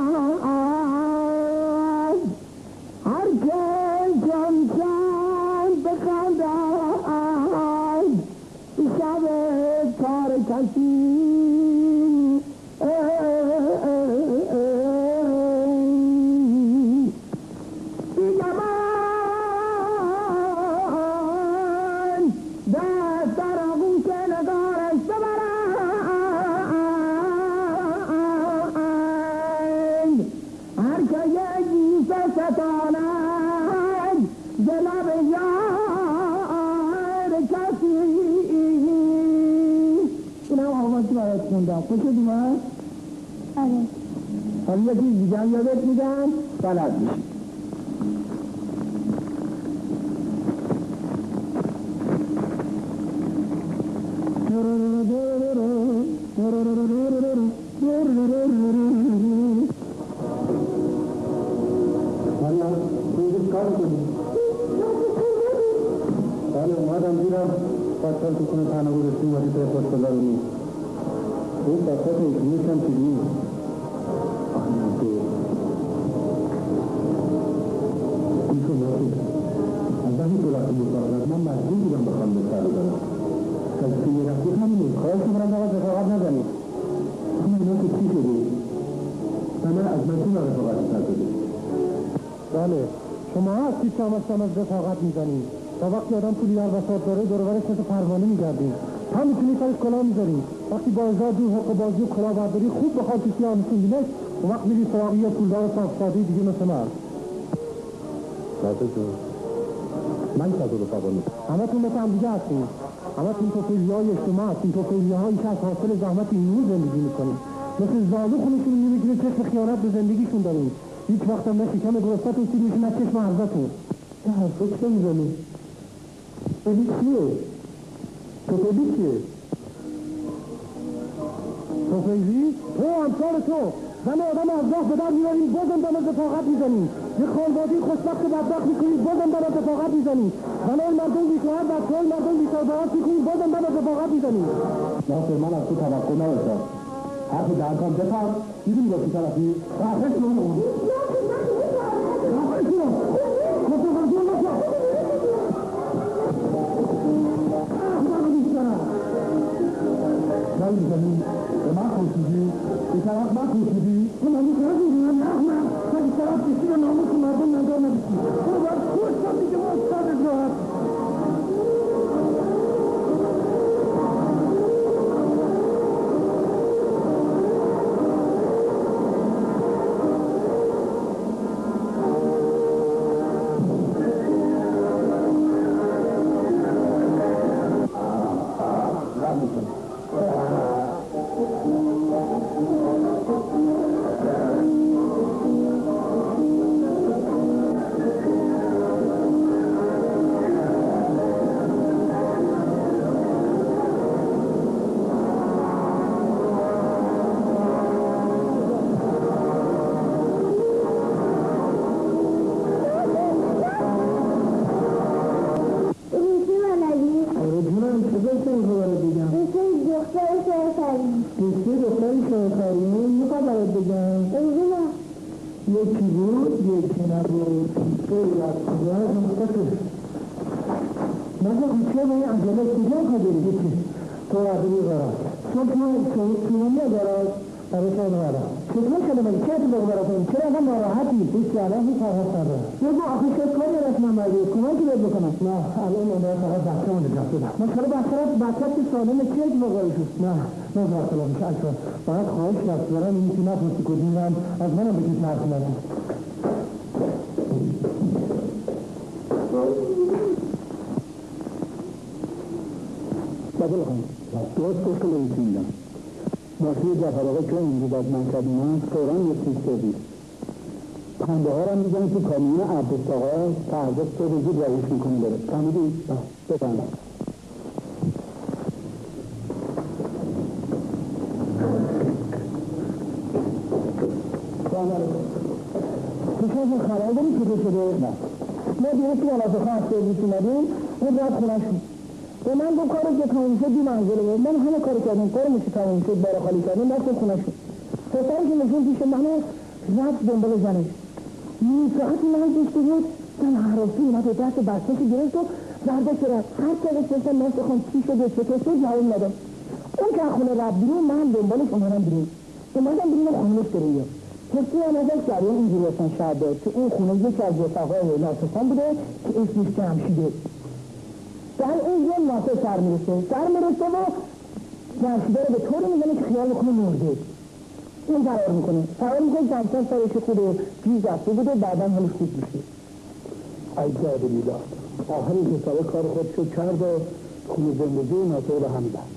هر که کم کم بخندد شب کار کسی خوشت اومد؟ آره حالا یکی دیگه هم یادت میدم بلد میشی. حالا روزی کار کنی؟ بله اومدم دیرم بچه‌ها تو کنه تنها گذاشتیم وقتی تو پاسدار رو نیست. اون بساط ایشونیش هم چیزی نیست. آنده این تو باید از وقتی تو رفتی بساقت من مجبور بودم بخوام به سر دارم کسی که یه رفتی همینه خواهش برم دقیق رفاقت نزنی اما اینا که چی شده همه از من تو رفاقت سر داده. بله شما هستی که هم از رفاقت میزنی و وقتی آدم پولی هر وسط داره دورورش مثل پروانه میگردیم هم میتونی سرش کلا میذاری وقتی با ازاد دو حق بازی و کلا برداری خوب بخواد کسی ها میسونگیمش و وقت میری سراغی یا پولدار صافصادی دیگه مثل مرد نازه جون من که از او رفاقا نیست همه تون مثل هم دیگه هستیم همه تون توفیلی های اجتماع هستیم توفیلی هایی که از حاصل زحمت این نور زندگی میکنیم مثل زالو خونشون میمیگیره چشم خیانت به زندگیشون داریم هیچ وقت هم نه شکم گرستتون سیر میشه نه چشم عرضتون یه حرفه چه میزنی؟ توفیلی چیه؟ توفیلی چیه؟ توفیلی؟ تو همسال تو زن آدم از راه به در میاریم بازم دم از رفاقت میزنیم یه خانوادی خوشبخت بدبخت میکنیم بازم دم از رفاقت میزنیم زنهای مردم بیشوهر بچه‌های مردم بی‌سازگار میکنیم بازم دم از رفاقت میزنیم ناصر من از تو توقع نداشتم حرف درکام بفهم دیدیم با کی طرفی رفت رو اون رفت رو متوجه نشو احمد بیشترم من میزنیم به من خوشیدی به طرف من خوشیدی تو من میزنیم نه احمد من این طرف کشی به ناموس مردم ندار نبیشی تو باید خوش کن دیگه ما استادت راحت کاریم میخواد برات بگم اینجا نه یکی بود یکی نبود خیلی از خدا مستقل مثلا چه به این عجله کجا میخواد بری یکی تو عقلی قرار چون تو سیمونی قرار برای شاید قرار چطور شده مگه چه اتفاق براتون چرا اینقدر ناراحتی هیچ الان هیچ فرحت نداره بگو آخه چه کاری رسما مردی کمکی بهت بکنم نه الان من باید فقط بچه‌مو نجات بدم من چرا بچه‌ت بچه‌ت که سالمه چه اتفاقی شد نه نه واقعا میشه اصلا باید خواهش رفت دارم این که نپرسی کدومم از منم بکش حرف نزن بدل خواهیم درست گفت که نمیتونیدم ماشین جعفر آقا که اینجا باید من کردیم فوراً یه چیز شدید پنده ها رو میزنید تو کامیون عبدالست آقا فردا صبح زود رویش میکنی داره فهمیدی؟ بفهم تو شما خبر داری چطور شده؟ نه ما دیروز تو مناطقه هفته بیست اومدیم اون رد خونش بود به من دو کاری که تموم شد دو منزله بود من همه کار کردیم کار میشه تموم شد بارا خالی کردیم رفت خونش بود پسرش که نشون پیش منو رفت دنبال زنش نیم ساعتی من پیش بود من حرافی اومد و دست بچه‌ش گرفت و برداشت رفت هر که بسیستم من سخون چی شد و چطور شد جواب ندم اون که خونه رفت بیرون من دنبالش اومدم بیرون اومدم بیرون خونش بریم حسی هم ازش جریان اینجوری هستن شاید داد که اون خونه یکی از رفقای ناسخان بوده که اسمش جمشیده در این یه ناسه سر میرسه سر میرسه و جمشیده رو به طوری میزنه که خیال میکنه مرده این فرار میکنه فرار میکنه جمشیده سرش خود جیز رفته بوده بعدا همش خوب میشه ای جاد میلاد آخر این حسابه کار خودشو کرد و خونه زندگی ناسه رو هم داد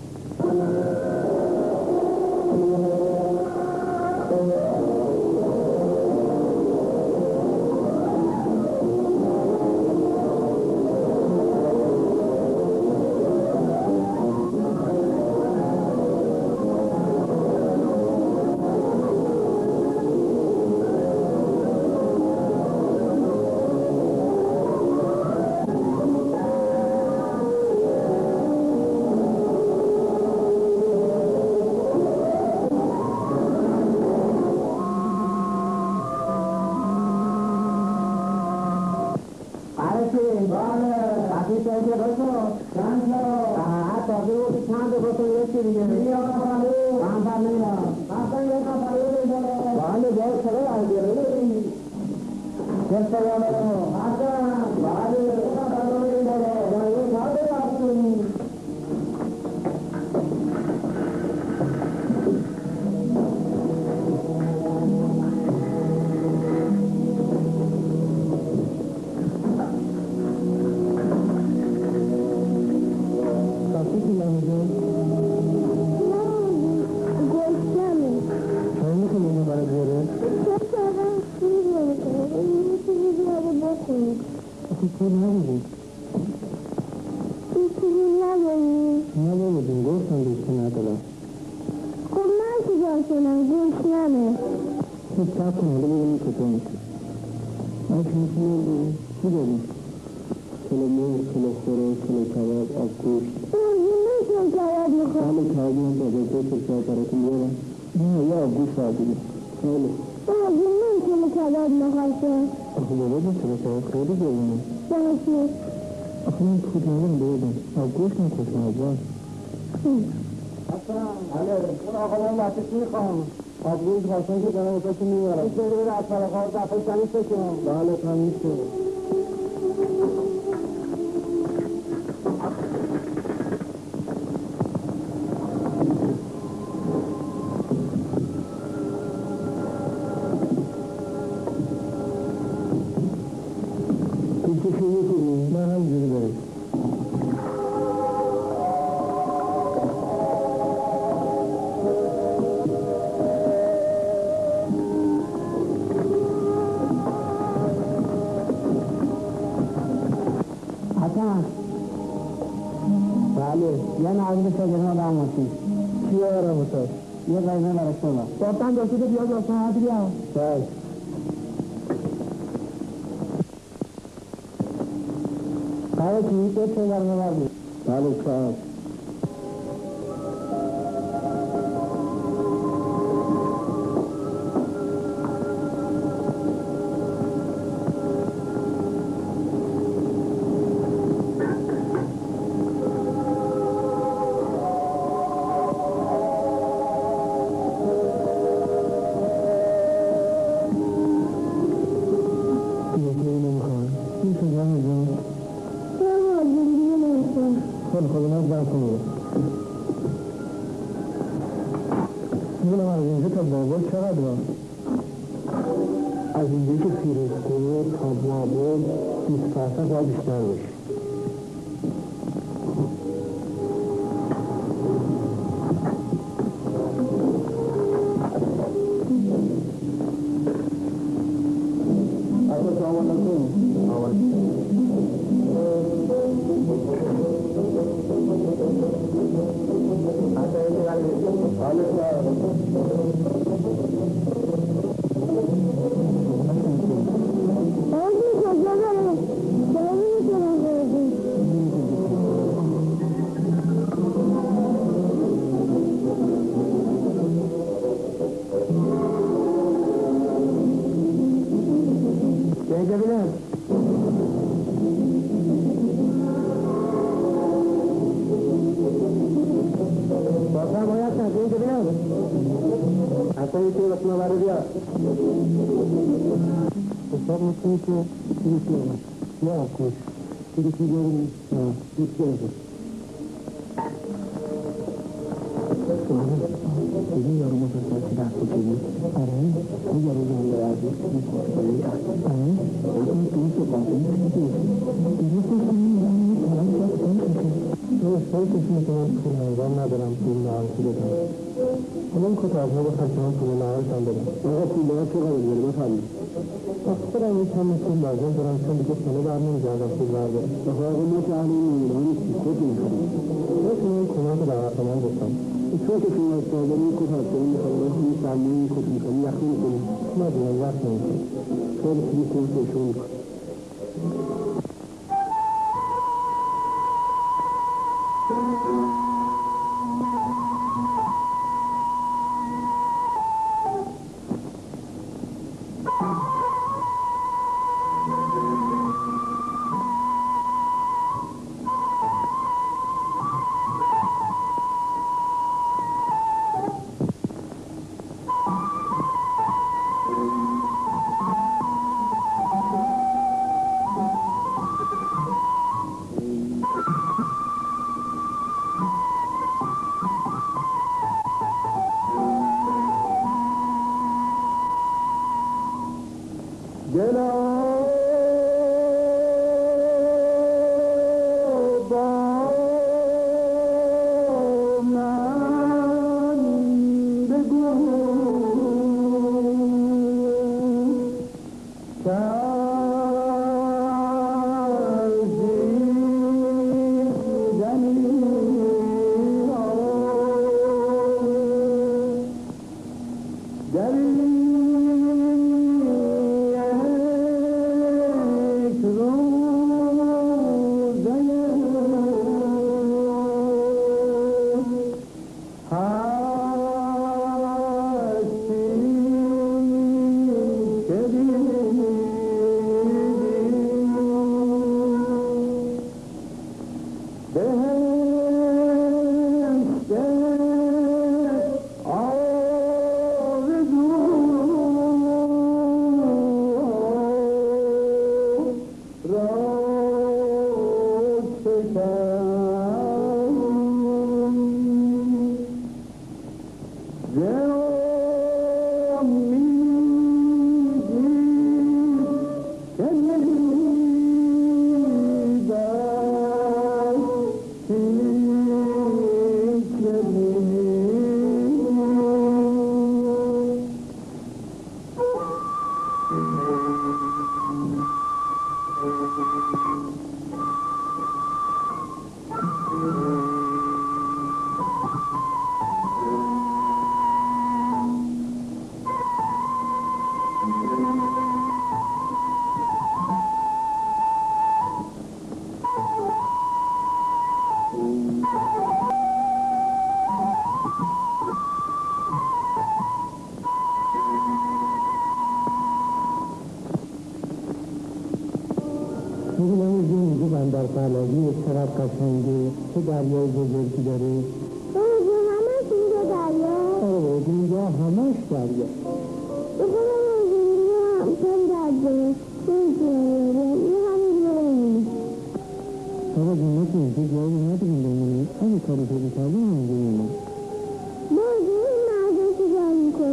خواستم که دارم اتاکی میبرم این سری رو از فرقار دفعه تمیز بکنم بله تمیز شد تو شروع کنی؟ من هم جوری بریم یه نعوید شاگران آدم هستی چی آره بسید؟ یه قیمه برش بابا بافتن داشته بیاد آسان ها بیام باید بله چی؟ تو چه برمه بردی؟ بله چه اینجا تا بابا چقدر را؟ از اینجا که فیروزکوه تا بابا بیست فرسخ باید بیشتر باشه. اصلا سامان نکن آمان حساب میکنی که کلیسی باش نه آکوش کلیسی داریم دوست داریم دیگه یارو مزرگاه که دست بکنی آره این یارو جانده رازی آره این دوست باقی دیگه دیگه کنی این کلام باید کنی تو اشتایی کشی میکنم پول هنگام ندارم پول نهارشی بدم حالا این کتا از ما بخواهد که من پول نهارشم بدم آقا پول نهار چه قرار داره بفرمید خودم این کم پول لازم دارم چون دیگه خانه بر نمیگردم پول بردارم آقا ما که اهل این نمیدان نیستی خود نمیخوام من شما این کمک رو در من گفتم چون که شما استادانی این کتا هستایی میخوام این سرمون این کتا میکنی یخی میکنی ندونم وقت نمیکنی خیلی کلی کل سشون میکنی در پهلوی چقدر قشنگه چه دریای بزرگی داره بابا همش اینجا دریا آره اینجا همش دریا بابا اینجا همچن دریا این همین رو بابا جنه که اینجا جایی نداریم بمونیم همین کاری که بکردیم همینجا میمونیم بابا این مرزه چه جایی میکنه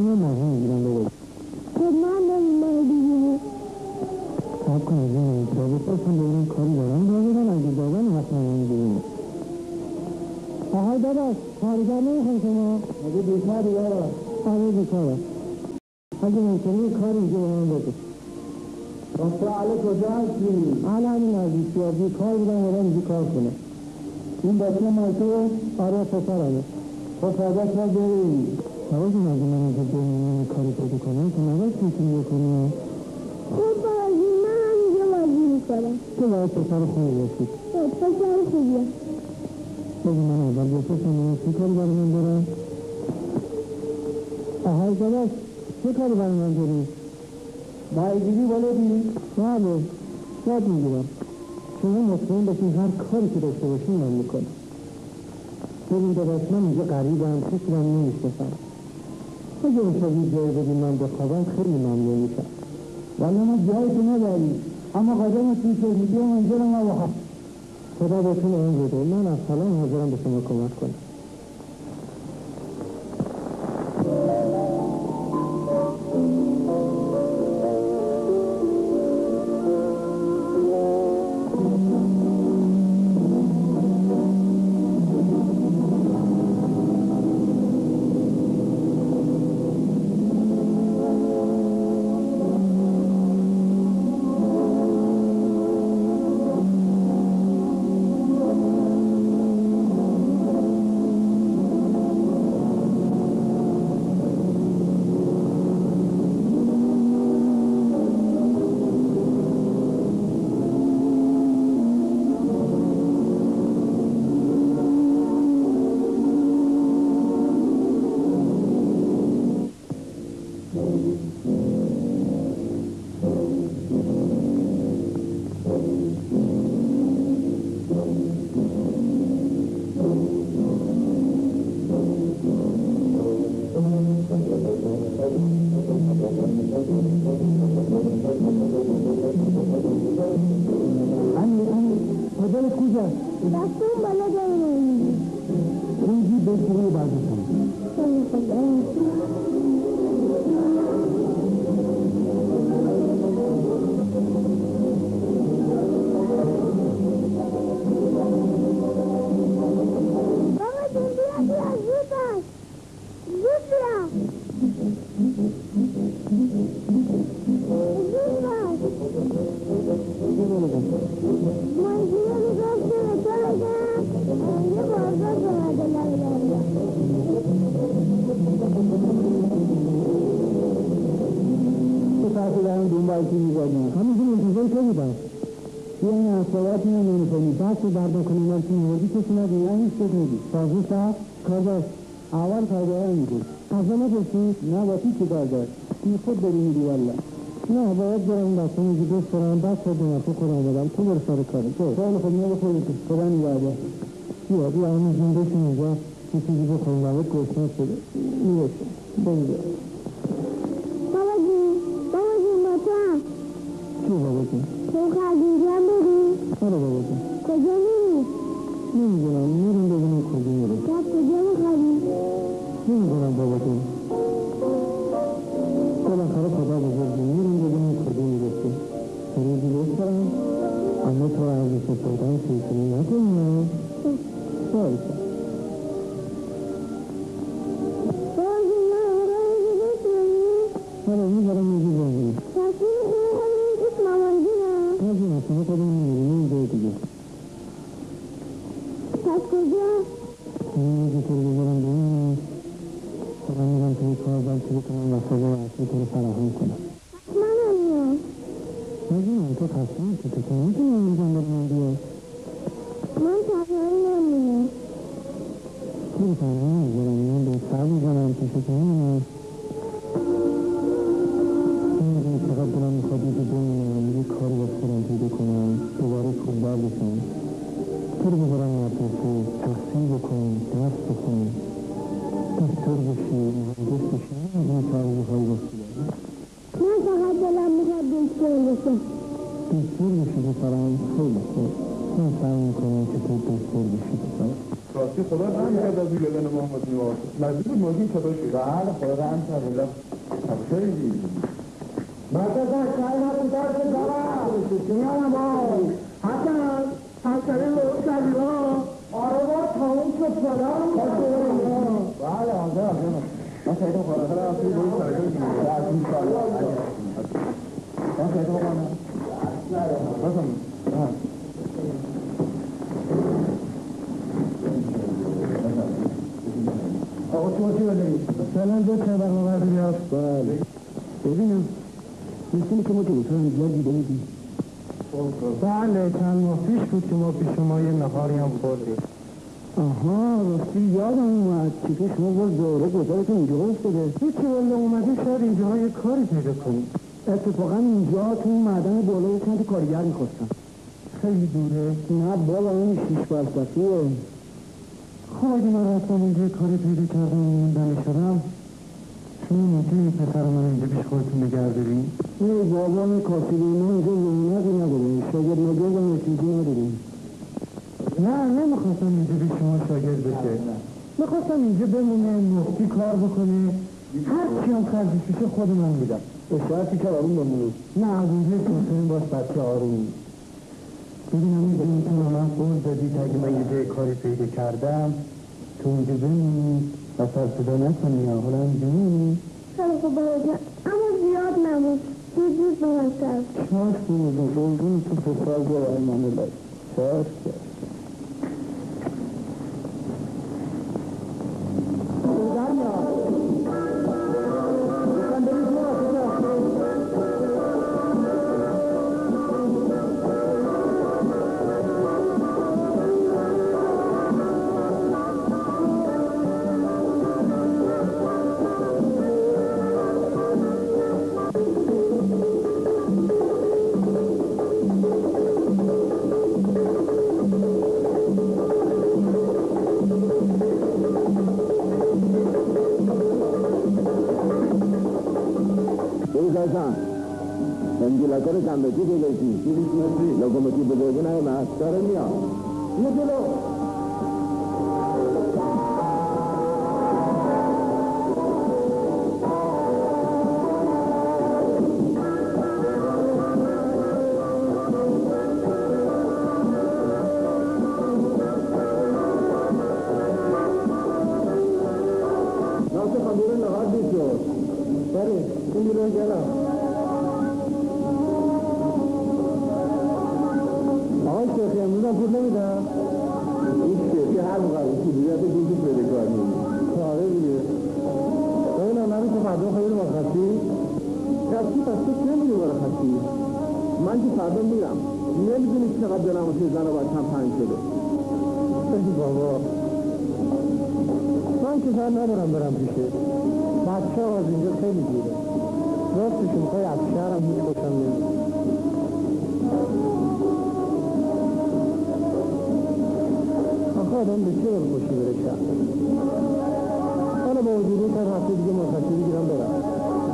اینو ماهی میگیرم بگو خب من داریم ماه دیگه سب کن از این انترابه پرسن ببینم کاری دارم دارم اگه دارم حتما نمیگیریم آهای داداش کارگر نمیخوام شما اگه بیکاری دارم آره بیکارم اگه ممکنه کار اینجا به من بده دکتر علی کجا هستی؟ علی همین نزدیکی ها بیکار بودم اومدم اینجا کار کنه این بچه مایتو آره پسرمه خب فرداش ما بریم نباشیم اگه من اینجا بریم کاری پیدا کنم که نباید میتونی بکنیم خب بازی من همینجا بازی میکنم تو باید پسر خوبی باشید خب پسر خوبیه بگی من اول بپرسم من چه کاری برای من دارم آهای داداش چه کاری برای من داری بایگیری بلدی بله یاد میگیرم شما مطمئن باشین هر کاری که داشته باشین من میکنم ببین داداش من اینجا غریبم کسی رو نمیشناسم اگه اونطوری جای بدین من بخوابم خیلی ممنون میشم ولی ما جایی که نداری اما قدم توی که میگه منزل ما بخواب خدا بهتون عمر بده من از سلام حاضرم به شما کمک کنم بردم کنیم ولی که موردی کسی ندید این هیچ کسی ندید بازی صاحب کار داشت اول کارگاه میگود از ما پرسید نه با تی که کار داشت این خود داری میدی والله نه باید برم این بسته میگی دوست دارم بس خود دارم تو خودم بدم تو برو سر کاره تو خیلی خود میگه خودی که خدا میگرده بیا بیا همین زنده شون اینجا یه چیزی بخوریم باید گوشنه شده میرسه بگیده بابا جون بابا جون با تو هم چی بابا جون تو خرگیجم بگی آره بابا جون کجا میری؟ نمیدونم میرم ببینم کجا میره شب کجا میخوابی؟ نمیدونم بابا جون بالاخره خدا بزرگی میرم ببینم کجا میرسه روزی دوست دارم اما تو ارزش سپردن سیکنی نکنیم بایسته بابا جون من آقا اینجا دوست داری؟ آره میبرم میگی زنگی تصویر خوبی خواهیم دوست مامان جونم نه جون اصلا خودم میریم این جای دیگه پس کجا؟ این میگی تو رو بذارم ببینم خودم میرم توی کار بلکه بکنم وسایل و اصلی تو رو فراهم کنم من هم میام نه جونم تو خستم که تو که میتونی اینجا برای من بیا من تقریبا نمیام خیلی تنها میذارم من به سر میزنم پیش تو میمونم نمیدونی چقدر دلم میخواد اینجا بمونم یه کاری با خودم پیدا کنم دوباره پولدار بشم تو رو بذارم مدرسه تحصیل بکنم درس بخونم دکتر بشی مهندس بشی نمیدونی چه آرزوهایی واسه داری من فقط دلم میخواد دکتر بشم دکتر بشی پسرم خیلی خوب من سعی میکنم که تو دکتر بشی پسرم راستی خدا رحم کرد از دیدن محمد نوار نزدیک بود ماشین خدا شد. بله خدا رحم کرد الله خیلی مرکز چای ها کتاب سے دارا سیانا باو حسن حسن رو شدیلا آروا تموم شد سلام بله آنجا آنجا من خیلی خورا خیلی آسیب روی سرکل میگه از این سال من خیلی خورا بسم آقا تو چی بدهید؟ سلام دو چه برنامه بیاد؟ بله ببینم می‌تونی که ما که بسرم اینجا دیده بودیم بله چند ماه پیش بود که ما پیش شما یه نهاری هم خوردیم آها راستی یادم اومد چیزه شما باز دوره گذارتون اینجا افتاده هیچی والا اومده شاید اینجا یه کاری پیدا کنیم اتفاقا اینجا تو معدن بالا یه چند کارگر میخواستم خیلی دوره نه بالا این شیش فلسفیه خب اگه من رفتم اینجا کاری پیدا کردم و موندنی شدم شما میتونی پسر من اینجا پیش خودتون نگه داریم نه بابا می کافی بیمه اینجا زمینه نداریم شاگرد مگرد هم چیزی نداریم نه نمیخواستم اینجا به شما شاگرد بشه میخواستم اینجا بمونه مفتی کار بکنه هر چی هم خرجش بشه خود من میدم به شرطی که آروم بمونه نه از اونجا کنسرین باش بچه آروم ببینم اینجا میتونم من قول دادید اگه من یه جای کاری پیدا کردم تو اونجا بمونی و سر صدا نکنی یا حالا اینجا میمونی خیلی خوب برای اما زیاد نمون زود زود به من سر چاش بودم قلقون تو پسر برای من لای چاش کرد وندیلاتور زنبکی بگیرید لوکوموتیو بزرگی نیامد داره میاد یه جلو ناصر خمیر نهار دید شد بره این جلو گلم شیخی امروز هم پول نمیدم این شیخی هر موقع کلیت دوزی پیدا کار نمید آره دیگه ببینم نمی که فردا خیلی مرخصی خستی پس تو چه میدی مرخصی من که فردا میرم نمیدونی چقدر دلم و زن و بچم تنگ شده خیلی بابا من که سر ندارم برم پیشه بچه ها از اینجا خیلی دوره راستشون میخوای از شهرم هیچ خوشم نمید آدم به چه بر خوشی بره شهر حالا با وجودی تر هفته دیگه مرخصی بگیرم برم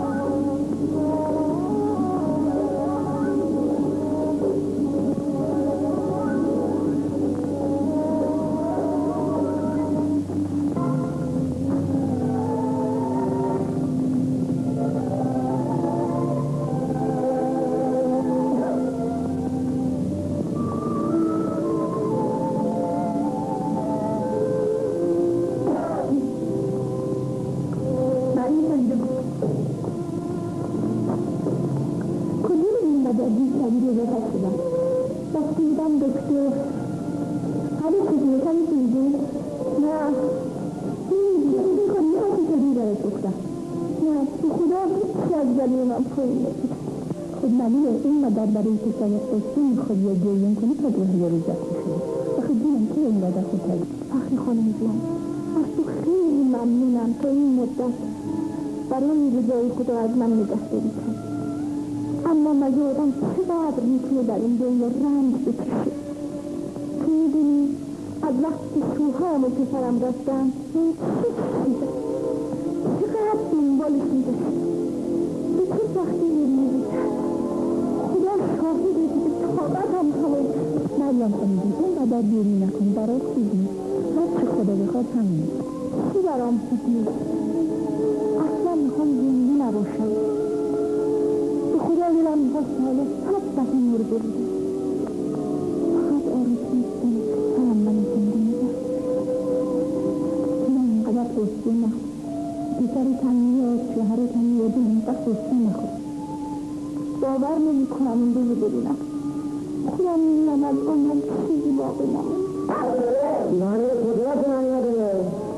برای که سایت داشتی میخواد یا گریان کنی تا دوه یا روزت بشید آخه دونم که این لادت میتایی فخری خانم جان از تو خیلی ممنونم تا این مدت برای این رضای خدا از من نگه داری کن اما مگه آدم چقدر میتونه در این دنیا رنج بکشه تو میدونی از وقتی شوهرم و پسرم رفتم این چقدر دنبالش میداشت به چه وقتی میدونی شاهده دیگه طاقت هم همون مریم خانیدی این قدر بیری نکن برای خوبی هر چه خدا بخواد فقط همین. تو برام خوب نیست. اصلا میخوام زنده نباشم. به خدا دلم میخواد ساله صد دفعه مرده بودم. فقط آرزو میکنم سرم من زنده میدم. من اینقدر قصه نخور. پسر کم میاد، شوهر کم میاد، اینقدر قصه نخور. باور نمی کنم این رو ببینم. خودم میدونم از اون من چیزی باقی نمون. دیوانه قدرت من نداره.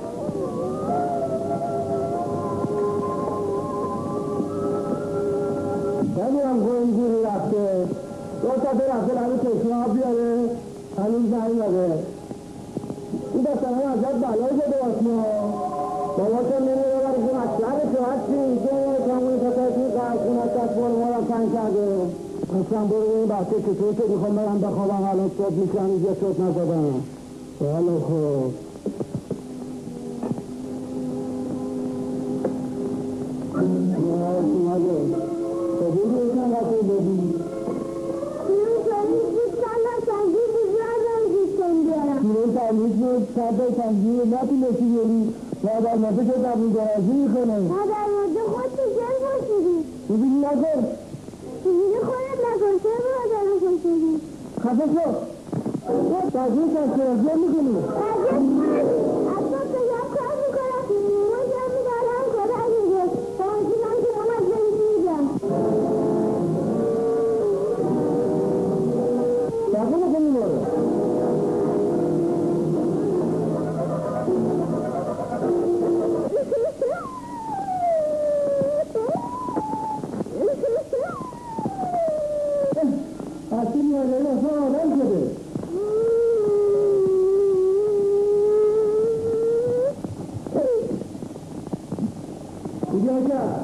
نمیدونم که اینجوری رفته. دو تا رفته برای چشمه ها بیاره. هنوز زنگ نده. این دستان هم ازت بلای شده باسمه ها. بابا تو نمیده برای که مطلب تو هستی. که کامونی کتایتی قرصون از دست بار ما را تنگ کرده. اصلا برو این بحثه چطور که میخوام برم بخوابم حالا صبح میشن اینجا صبح نزدم. حالا خوب نیاز اومده قبول ایتن رفته ببین این تمیز بود سندر سنگی بود رازم زیستم بیارم این تمیز بود سندر سنگی نتونستی بیاری مادر ماده که قبول درازی میکنه مادر ماده خود تو جل باشیدی ببینی نکن ببینی خودت نکن چه مادر نکن شدی خفه شو تازه کنسرازیه میکنی اصلا تو یاد کار میکنم من جمع میدارم کار میگه فانسیدم که من از زنگی میگم یاقه بکنی برو اصلی میاره این اصلا آدم شده دیگه آکر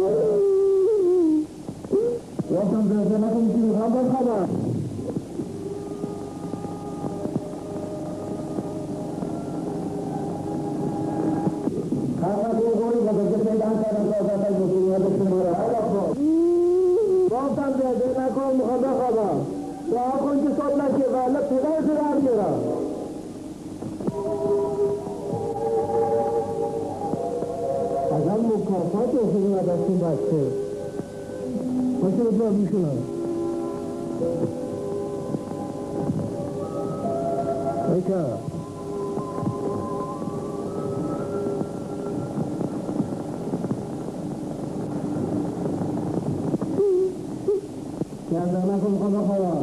وقتم زرزه نکنی که میخوام بخوابم خواهد یه گوری بزرگه پیدان کردن که آزاد از مطمئنیت شماره های بخواب وقتم زرزه نکن میخوام بخوابم دعا کن که صبح نشه ولی پدر تو در بیارم ازم مکافات اصولی نداشتیم بچه باشه رو بلا میشونم بایکا گردم نکن میخوام بخوابم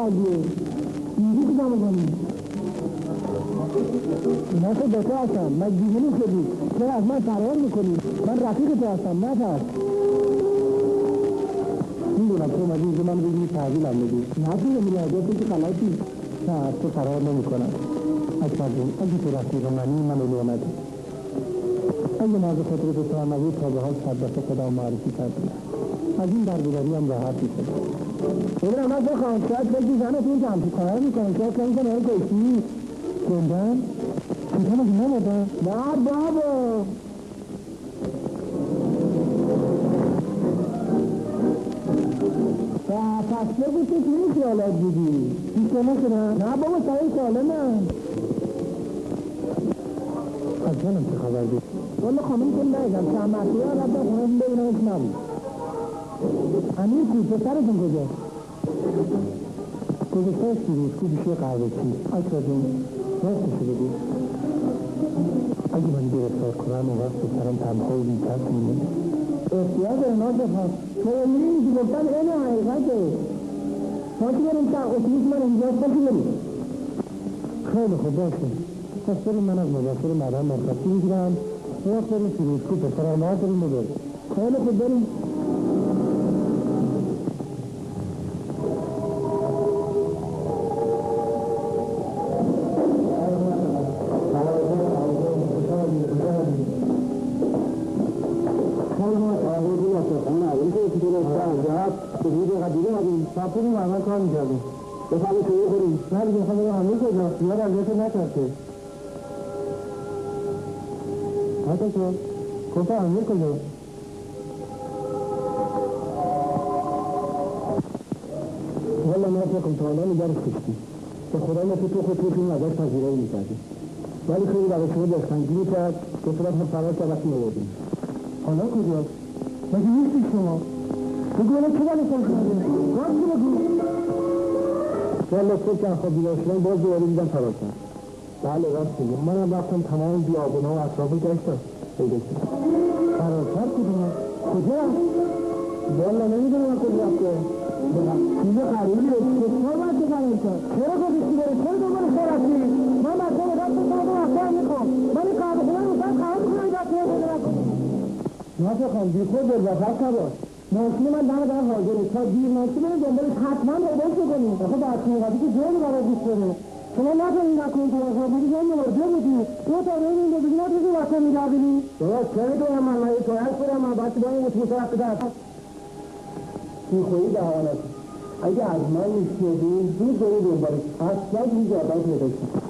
کردیه اینجی که جمع کنی من تو به تو هستم من دیگونی شدی چرا از من فرار میکنی من رفیق تو هستم نفر میدونم تو اومدی اینجا من روی تحویلم میدی نه توی میلیارده تو که غلطی نه از تو فرار نمیکنم اکبر جون اگه تو رفیق منی منو لعنتی اگه ناز خاطر تو تو هم نبود تازه ها صد دفعه خودم معرفی کردیم از این دربیداری هم راحت میشد ببینم من بخوام شاید بگی زنتون که همچی کار میکنم شاید کنی که نهار کشی گندن چیزا مگه نمادن نه بابا پس بگو تو توی خیالات بودی پیشه نکنم نه بابا سایی سالمم از جانم چه خبر بود والا خانم کن نایدم چند مرتبه هم رفتم خونهشون ببینم اش نبود امیر کو پسرتون کجا گذاشتهش دیروز کو بیشه قهوه چی اکبر جون راستشو بگو اگه من گرفتار کنم اون وقت پسرم تنها و بی‌کس میمونه احتیاج داره ناصف هست تو میریم که گفتن این حقیقته پاکی بریم که اتوبوس من اینجاست پاکی بریم خیلی خوب باشه پس بریم من از مباشر مدام مرخصی میگیرم اون وقت بریم فیروزکو پسرم ما بریم ببریم خیلی خوب بریم ساپوری محمد کار میکردیم بفرده توی خوریم نه دیگه خواهد رو همه کجا یاد ازیت نکرده حتی شد کفا امیر کجا والا ما فکرم تا حالا نگرش کشتی به خدا ما تو تو خود توی این ازش پذیرایی میکردیم ولی خیلی برای شما دستنگیری کرد که صورت هم فرار کرد وقتی میبردیم حالا کجاست؟ مگه نیستی شما؟ بگو الان چه بله سر کنده؟ راستی بگو والا صبح که خواب بیدار شدن باز دوباره دیدم فرار کرد بله راست میگم منم رفتم تمام بیابونها و اطرافو گشتم پیدا شد فرار کرد کدوم کجا والا نمیدونم کجا رفته چیز غریبیه چطور باید بفرار کرد چرا گذاشتی بره چرا دنبال خیر رفتی من بچه به دست بکنم و وقتا هم میخوام من این قهوه خونه رو باید خواهد کنم دست پیدا نکنم ناصر خان بیخود برزفت نباش ماشین من دم در حاضره تا دیر ناشی بریم دنبالش حتما پیداش بکنیم آخه با اطمینقاتی که جایی برای گوش بره شما نکنید نکنید تو آخر بودی جایی مرجع بودی تو تا روی این بودی نتونی وقتا میگردیدی درست چه دویم من من تویت برم من بچه با این اتوبوس رفته در بیخویی دهانت اگه از من میشیدی زود بری دنبالش اصلا هیچ آدم پیدا شد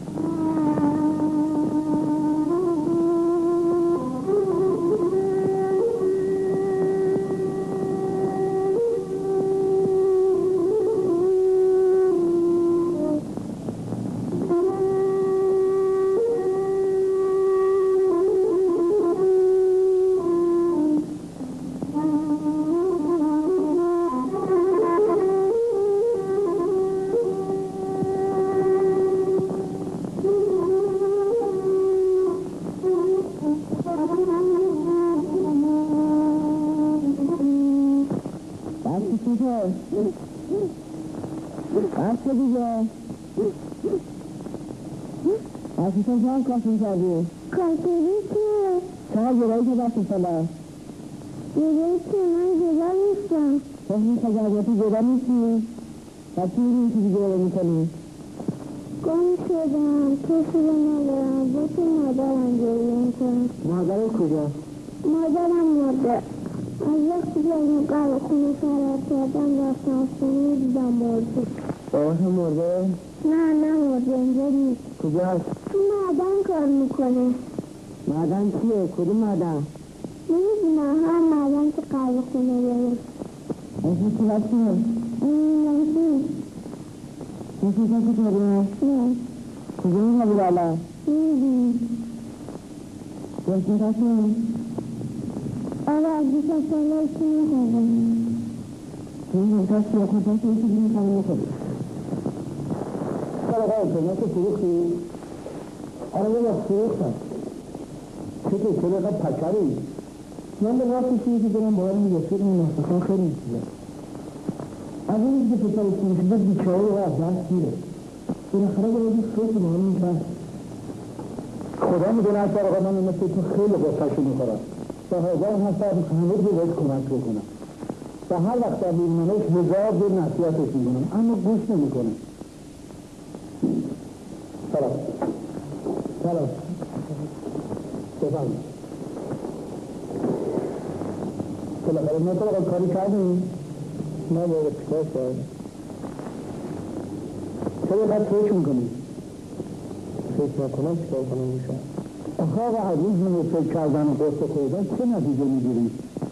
آسیسان جان کاسم کردی؟ کاسمی که؟ چقدر جرایی که بسید ساله؟ جرایی که من جدا نیستم فهمی خجاریتی جدا نیستی؟ و چی این چیزی جدا میکنی؟ گم شدم کسی رو ندارم با تو مادرم جدا میکنم مادرت کجا؟ مادرم مرده از وقتی که این قرار خونه فرار کردم رفتم خونه دیدم مرده باباش مرده؟ نه نه مرده اینجا نیست کجا هست؟ تو معدن کار میکنه معدن چیه؟ کدوم معدن؟ نمیدونم هر معدن که قرار خونه داره اسم چی هستی؟ نمیدونم اسم کسی کردی؟ نه کجا میگردی بالا؟ نمیدونم اسم کسی؟ آره از بیشتر ساله اسم میخوابم این کسی یا خود کسی اسم میخوابی میخوابی سال قرار کنه که فروختی؟ آره یه وقت فروختم چطور چه لقد پکری؟ من به راست چیزی که دارم باید میگه فیلم نستخان خیلی میگه از این که پسر سنشده بیچاره و از دست میره بالاخره باید فکر به همین کرد. خدا میدونه اکبر آقا من مثل تو خیلی غصه‌شو میخورم و حاضر هستم همه رو باید کمک بکنم و هر وقت در بیرونش هزار دور نصیحتش میکنم اما گوش نمیکنه. سلام سلام بفرمایید. بالاخره ما تو رو کاری کردیم؟ نه باید پیکار کردیم. چرا باید فکر میکنیم؟ فکر نکنم چیکار کنم میشم. آخه آقا هر روز من فکر کردن و قصه خوردن چه نتیجه میگیرید؟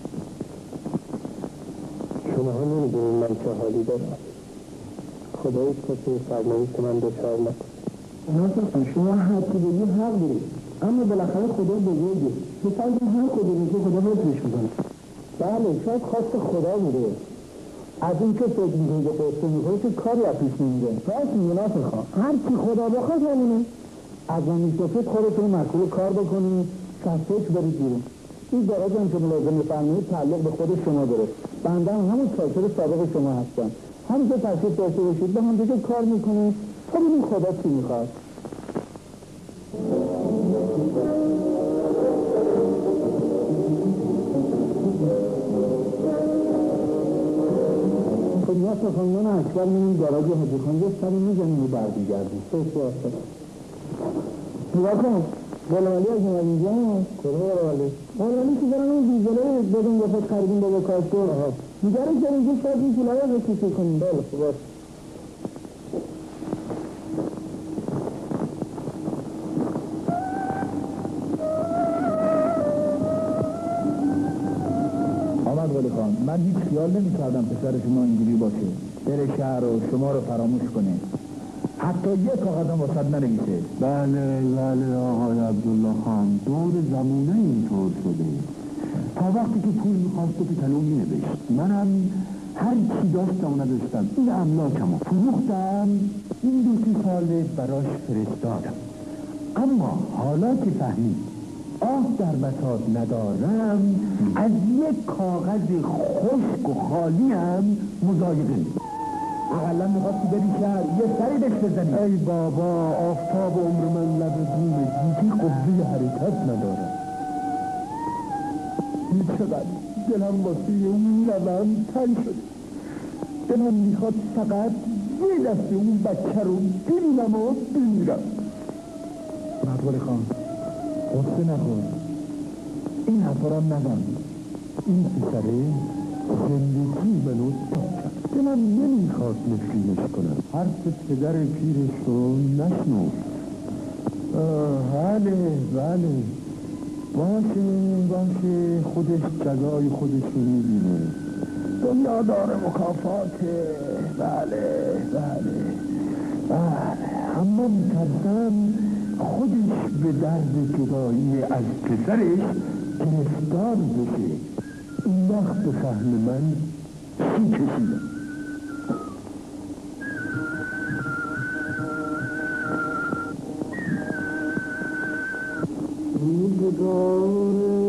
شما ها نمیدونید من چه حالی دارم. خدایش کسی فرمایید که من دچار نکنم. ناصر شما هر چی بگید حق دارید اما بالاخره خدا بزرگه. پسر که هر کدوم میشه خدا حفظش میکنه. بله شاید خواست خدا بوده. از این که فکر میکنید به قصه میکنید که کاری از پیش نمیره. راست میگه ناصر خان هر چی خدا بخواد همونه. از من میشتفید خودتون مشغول کار بکنید شفتش برید بیرون. این دراج هم که ملازم فرمایید تعلق به خود شما داره. بنده هم همون شاکر سابق شما هستم. همیشه تشریف داشته باشید به هم دیگه کار میکنید تا ببینیم خدا چی میخواد. خب ناصر خان من اکبر میریم گاراژ حاجی خان یه سری میزنیم و برمیگردیم. بسیار خوب. نگاه کن غلامعلی از اومد اینجا. کدوم غلامعلی؟ غلامعلی که دارن اون دیزله بدون گفت خریدیم به بکاشتور. میگره که اینجا شاید این پولای رو رسیسی کنیم. بله خوب است. آمد ولی خان من هیچ خیال نمی کردم پسر شما اینجوری باشه بره شهر و شما رو فراموش کنه حتی یک کاغذم واسد ننویسه. بله بله آقای عبدالله خان دور زمونه اینطور شده تا وقتی که پول میخواست و پیتلو مینوشت منم هر چی داشتم و نداشتم این املاکم رو فروختم این دو سی ساله براش فرستادم اما حالا که فهمید آه در بساط ندارم از یک کاغذ خشک و خالی هم مضایقه نیست. اقلا میخواستی بری شهر یه سری بهش بزنی. ای بابا آفتاب عمر من لب بومه دیگه قوه حرکت نداره. چقدر دلم واسه اون لبم تنگ شده. دلم میخواد فقط یه دست اون بچه رو ببینم و بمیرم. مقبول خان قصه نخور این حفارم نزن این پسره زندگی منو تاچه دلم نمیخواد نفرینش کنم حرف پدر پیرش رو نشنو. بله بله باشه باشه خودش جزای خودش رو میبینه دنیا داره مکافاته. بله بله بله اما میترسم خودش به درد جدایی از پسرش گرفتار بشه این وقت به فهم من چی کشیدم. روزگار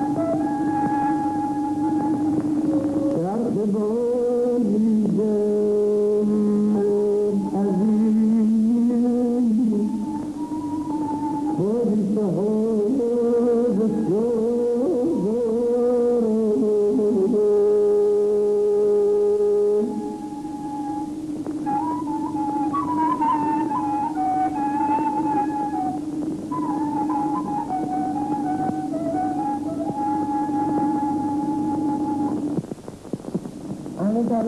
Bye.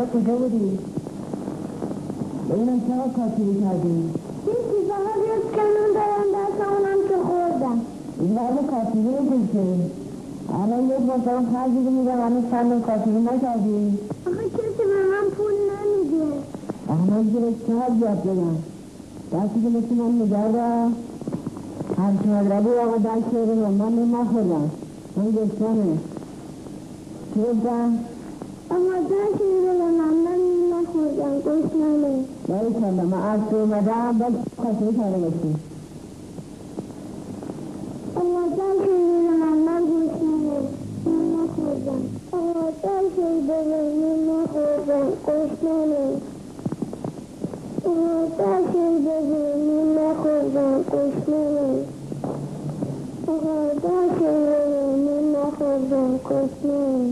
کجا بودی؟ ببینم چقدر کاسبی کردی؟ این چیزها بیاد کنون دارم دستمونم که خوردم. این برای کاسبی رو که الان یک باشم خرجی رو میدم هنوز چند کاسبی نکردی؟ آخه کسی به من پول نمیده. احمد گیرش چقدر زیاد بدم دستی که مثل من میگردم هرچی مدربی آقا دست شده من نیم نخوردم من گشتانه چی گفتم؟ اما دست شده من من نیم نخوردم گشتانه باری کندم من از تو اومدم باز کاسبی کرده باشی اما دست شده من من گشتانه نیم نخوردم اما دست شده نیم نخوردم گشتانه اما دست شده نیم نخوردم گشتانه اما دست شده نیم نخوردم گشتانه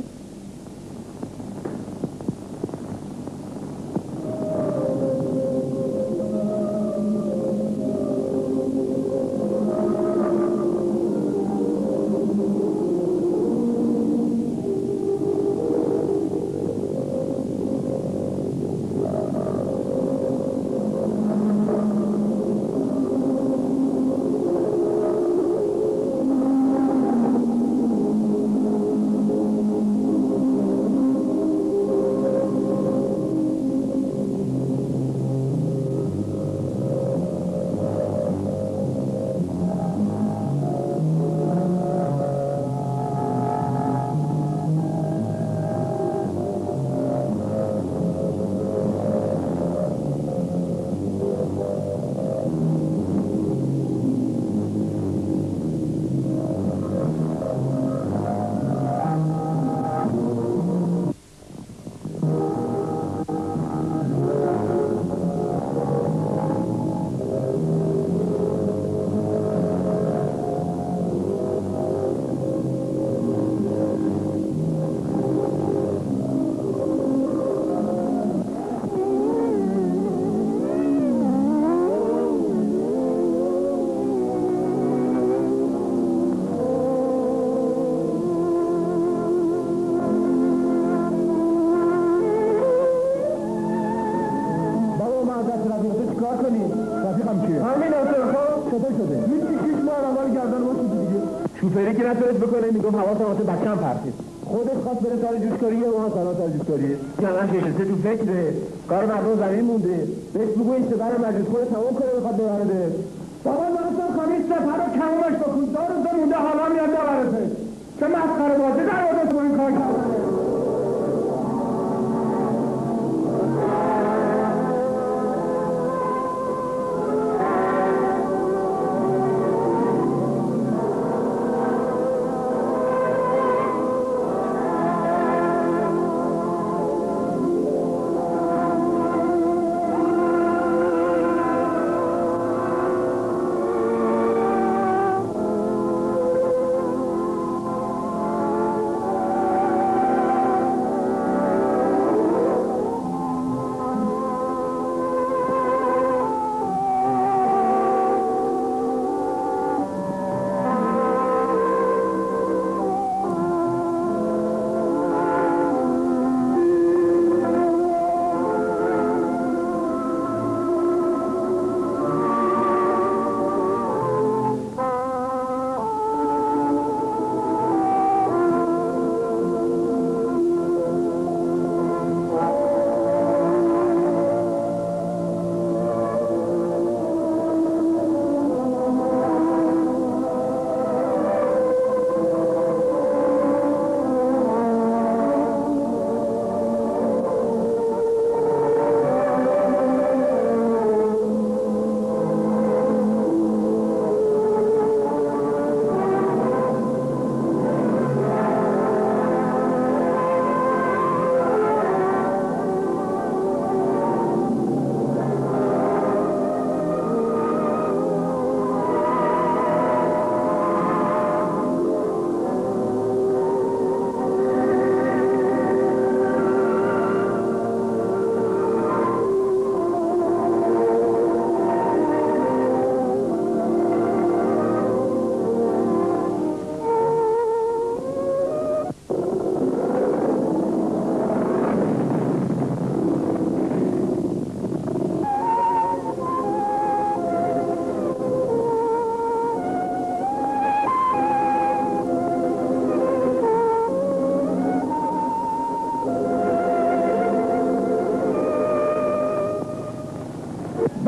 شوفری که نتونست بکنه میگم حواسم واسه بچه‌م پرسید خودش خواست بره سال جوشکاری و ما سال سال جوشکاری جمعش نشسته تو فکره کار مردم زمین مونده بهش بگو این سفر مجلس خود تمام کنه بخواد ببرده بابا مثلا خواهی سفر رو کمومش بکن دار روزا مونده حالا میاد ببرده چه مسخره بازی در آدم تو این کار کردن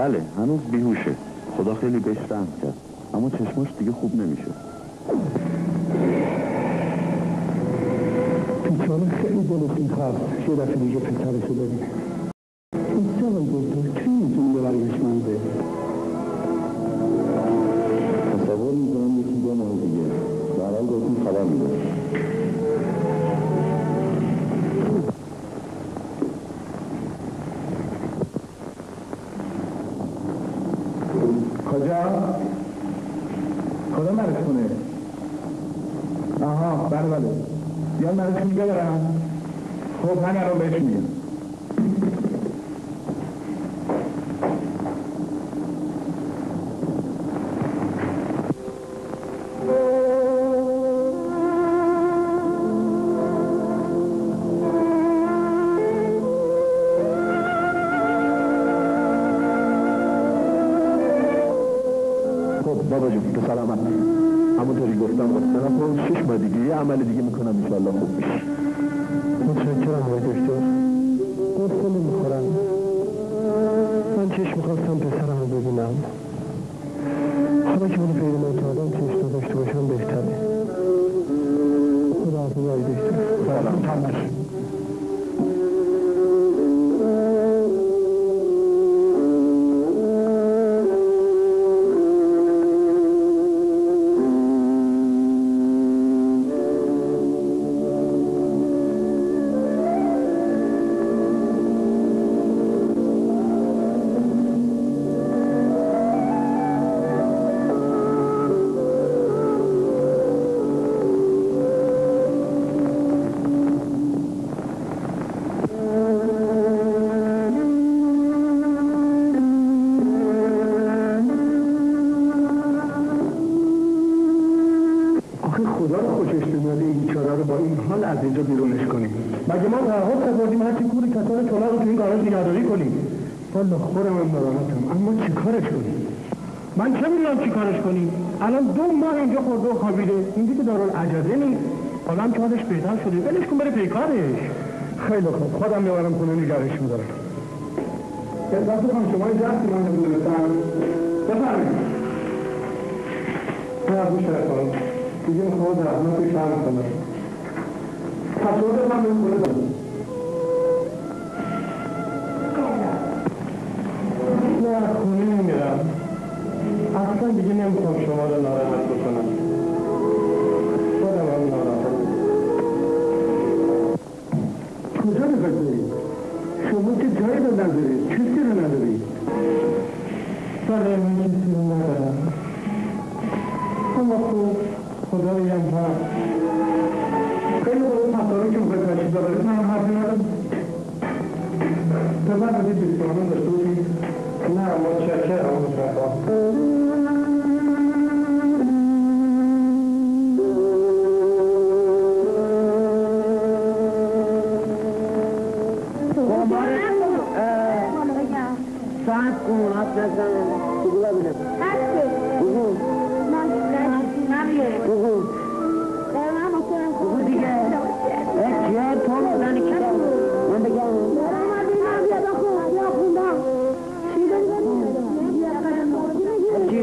بله هنوز بیهوشه. خدا خیلی بهش رحم کرد اما چشماش دیگه خوب نمیشه. بیچاره خیلی دلش میخواست یه دفعه دیگه پسرشو ببینه. این سوال دکتر کی میتونه ببریش منزل؟ تصور میکنم یکی دو ماه دیگه در حال بهتون خبر میده. کجا؟ کجا مرش کنه؟ آها بله بله یا مرش میگه برم. خب همه رو بهش میگم. بابا جون به سلامت. همونطوری گفتم گفتم خب شش ماه دیگه یه عمل دیگه میکنم انشالله خوب میشه. متشکرم آقای دکتر. قرص نمیخورم. من چشم میخواستم پسرم رو ببینم. حالا که منو پیدا نکردم چشم داشته باشم بهتره. خدا حافظ آقای دکتر. سلام تماش. از اینجا بیرونش کنیم. مگه ما تعهد کردیم هر چی کوری کسان طلاق رو تو این گاراژ نگهداری کنیم؟ والا خودم هم ناراحتم اما چی کارش کنیم؟ من چه میدونم چی کارش کنیم؟ الان دو ماه اینجا خورده و خوابیده. این دیگه دارالعجزه نیست. حالا هم که حالش بهتر شده ولش کن بره پیکارش. خیلی خوب خودم میبرم خونه نگرش میدارم. دست بخوام شما اینجا هستی من نمیدونستم. بفرمایید. نه گوش کنم. دیگه میخوام زحمت توی شهر کنم. پسورد من به خونه دارم. نه خونه نمیرم. اصلا دیگه نمیتونم شما رو ناراحت بکنم. خودم هم ناراحت. کجا میخواید برید؟ شما که جایی رو ندارید. کسی رو ندارید. بله من کسی رو ندارم. اما خوب خدایی هم هست. خیلی خوب پساره که میخواید تشکیل ببرید من هم حرفی ندارم. تا بعد بودید بیستمانم داشته بودید؟ نه متشکرم متشکرم. ساعت کن حد نزن بگو ببینم هسته بگو نمیاره بگو بگو دیگه اختیار تو بزنی که من بگم بیا بخون بیا خوندم چی داری بگو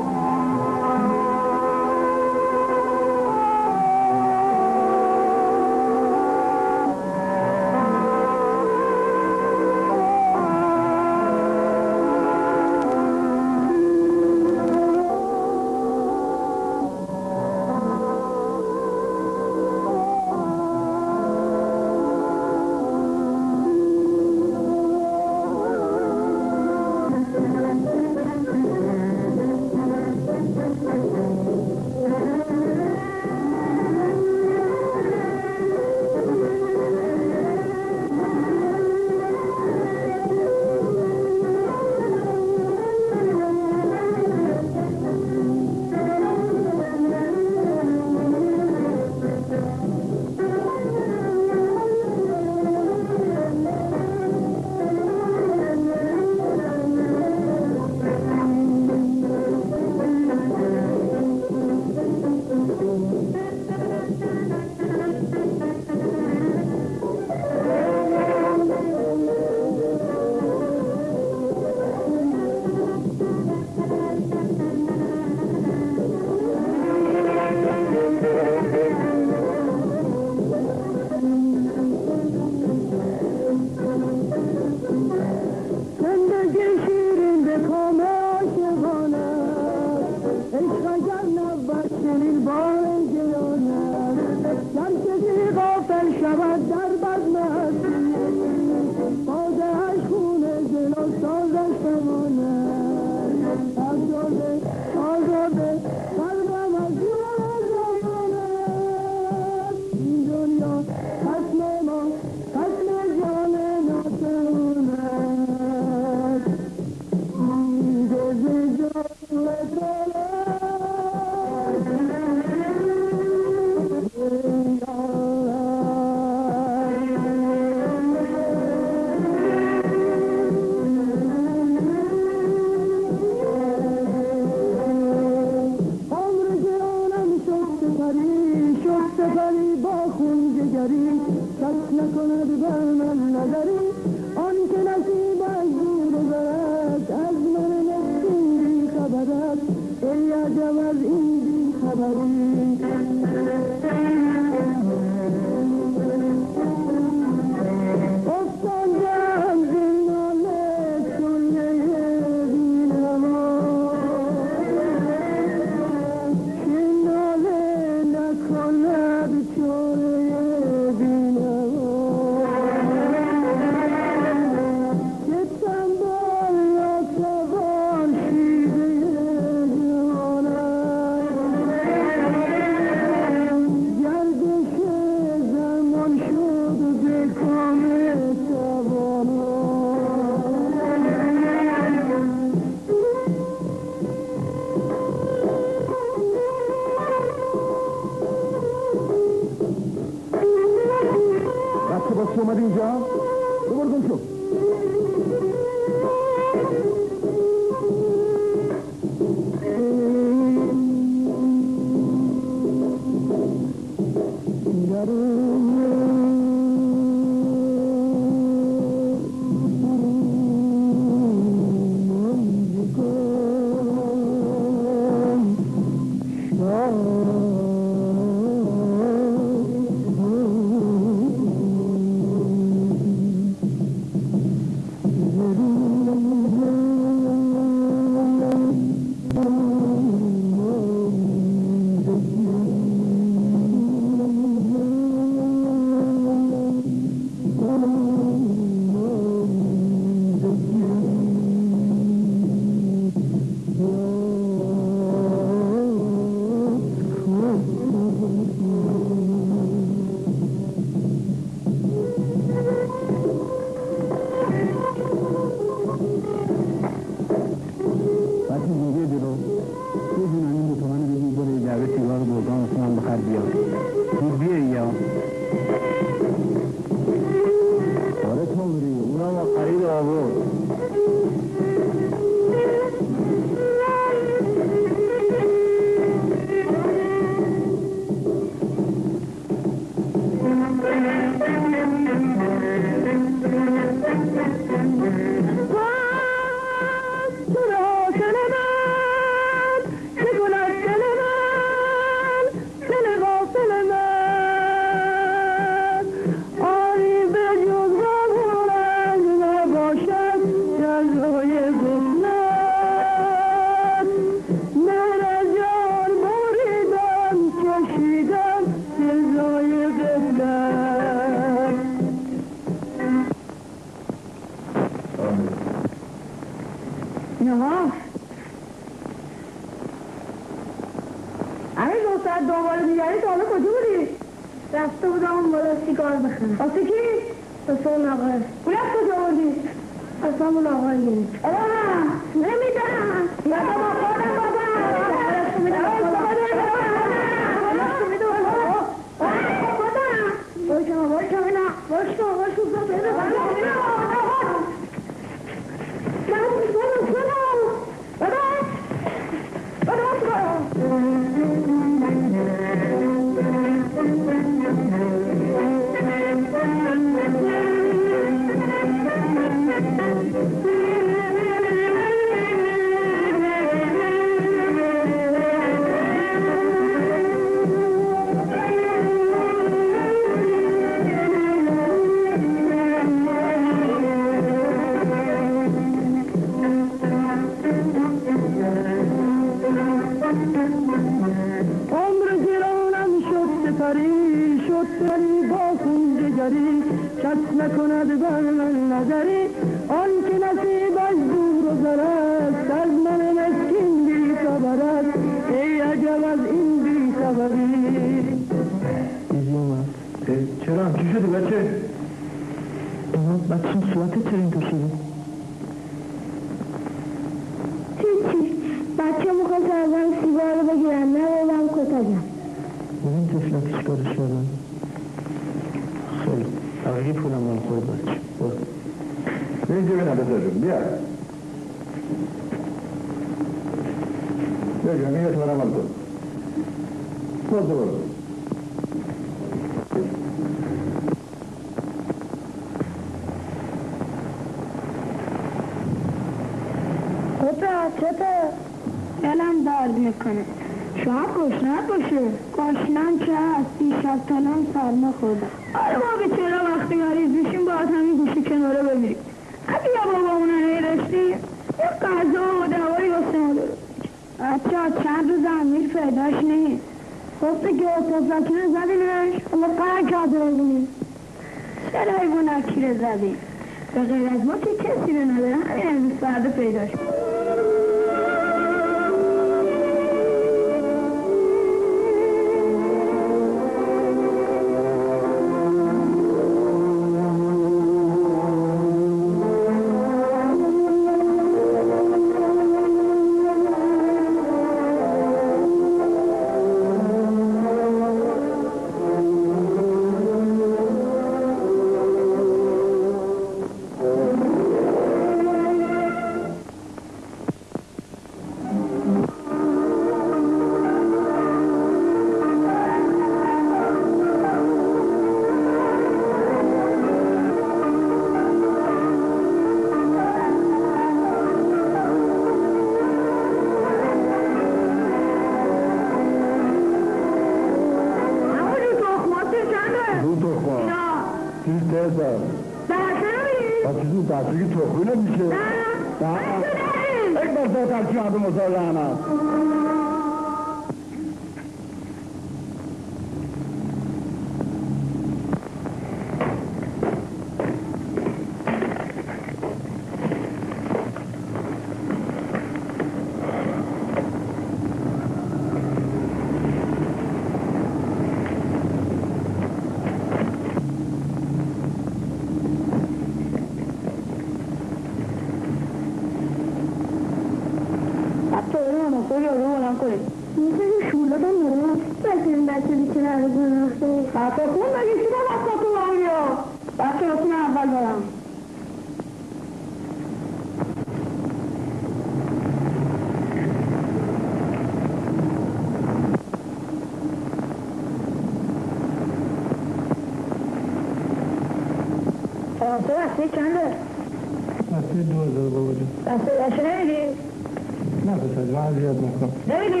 بسته بسته چنده؟ بسته دو هزار بابا جان. بسته بسته نمیدی؟ نه بسید من زیاد میکنم. نمیدی؟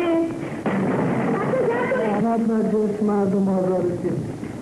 احمد مجلس مردم آزارش که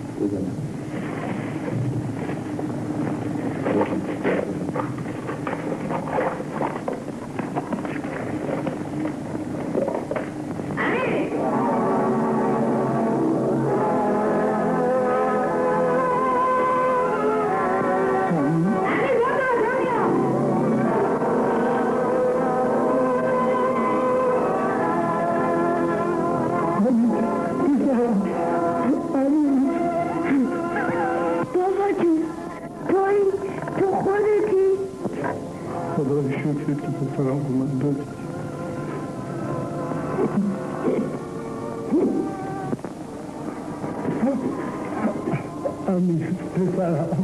خدا رو شکر که پسرم اومد داد. امیر پسرم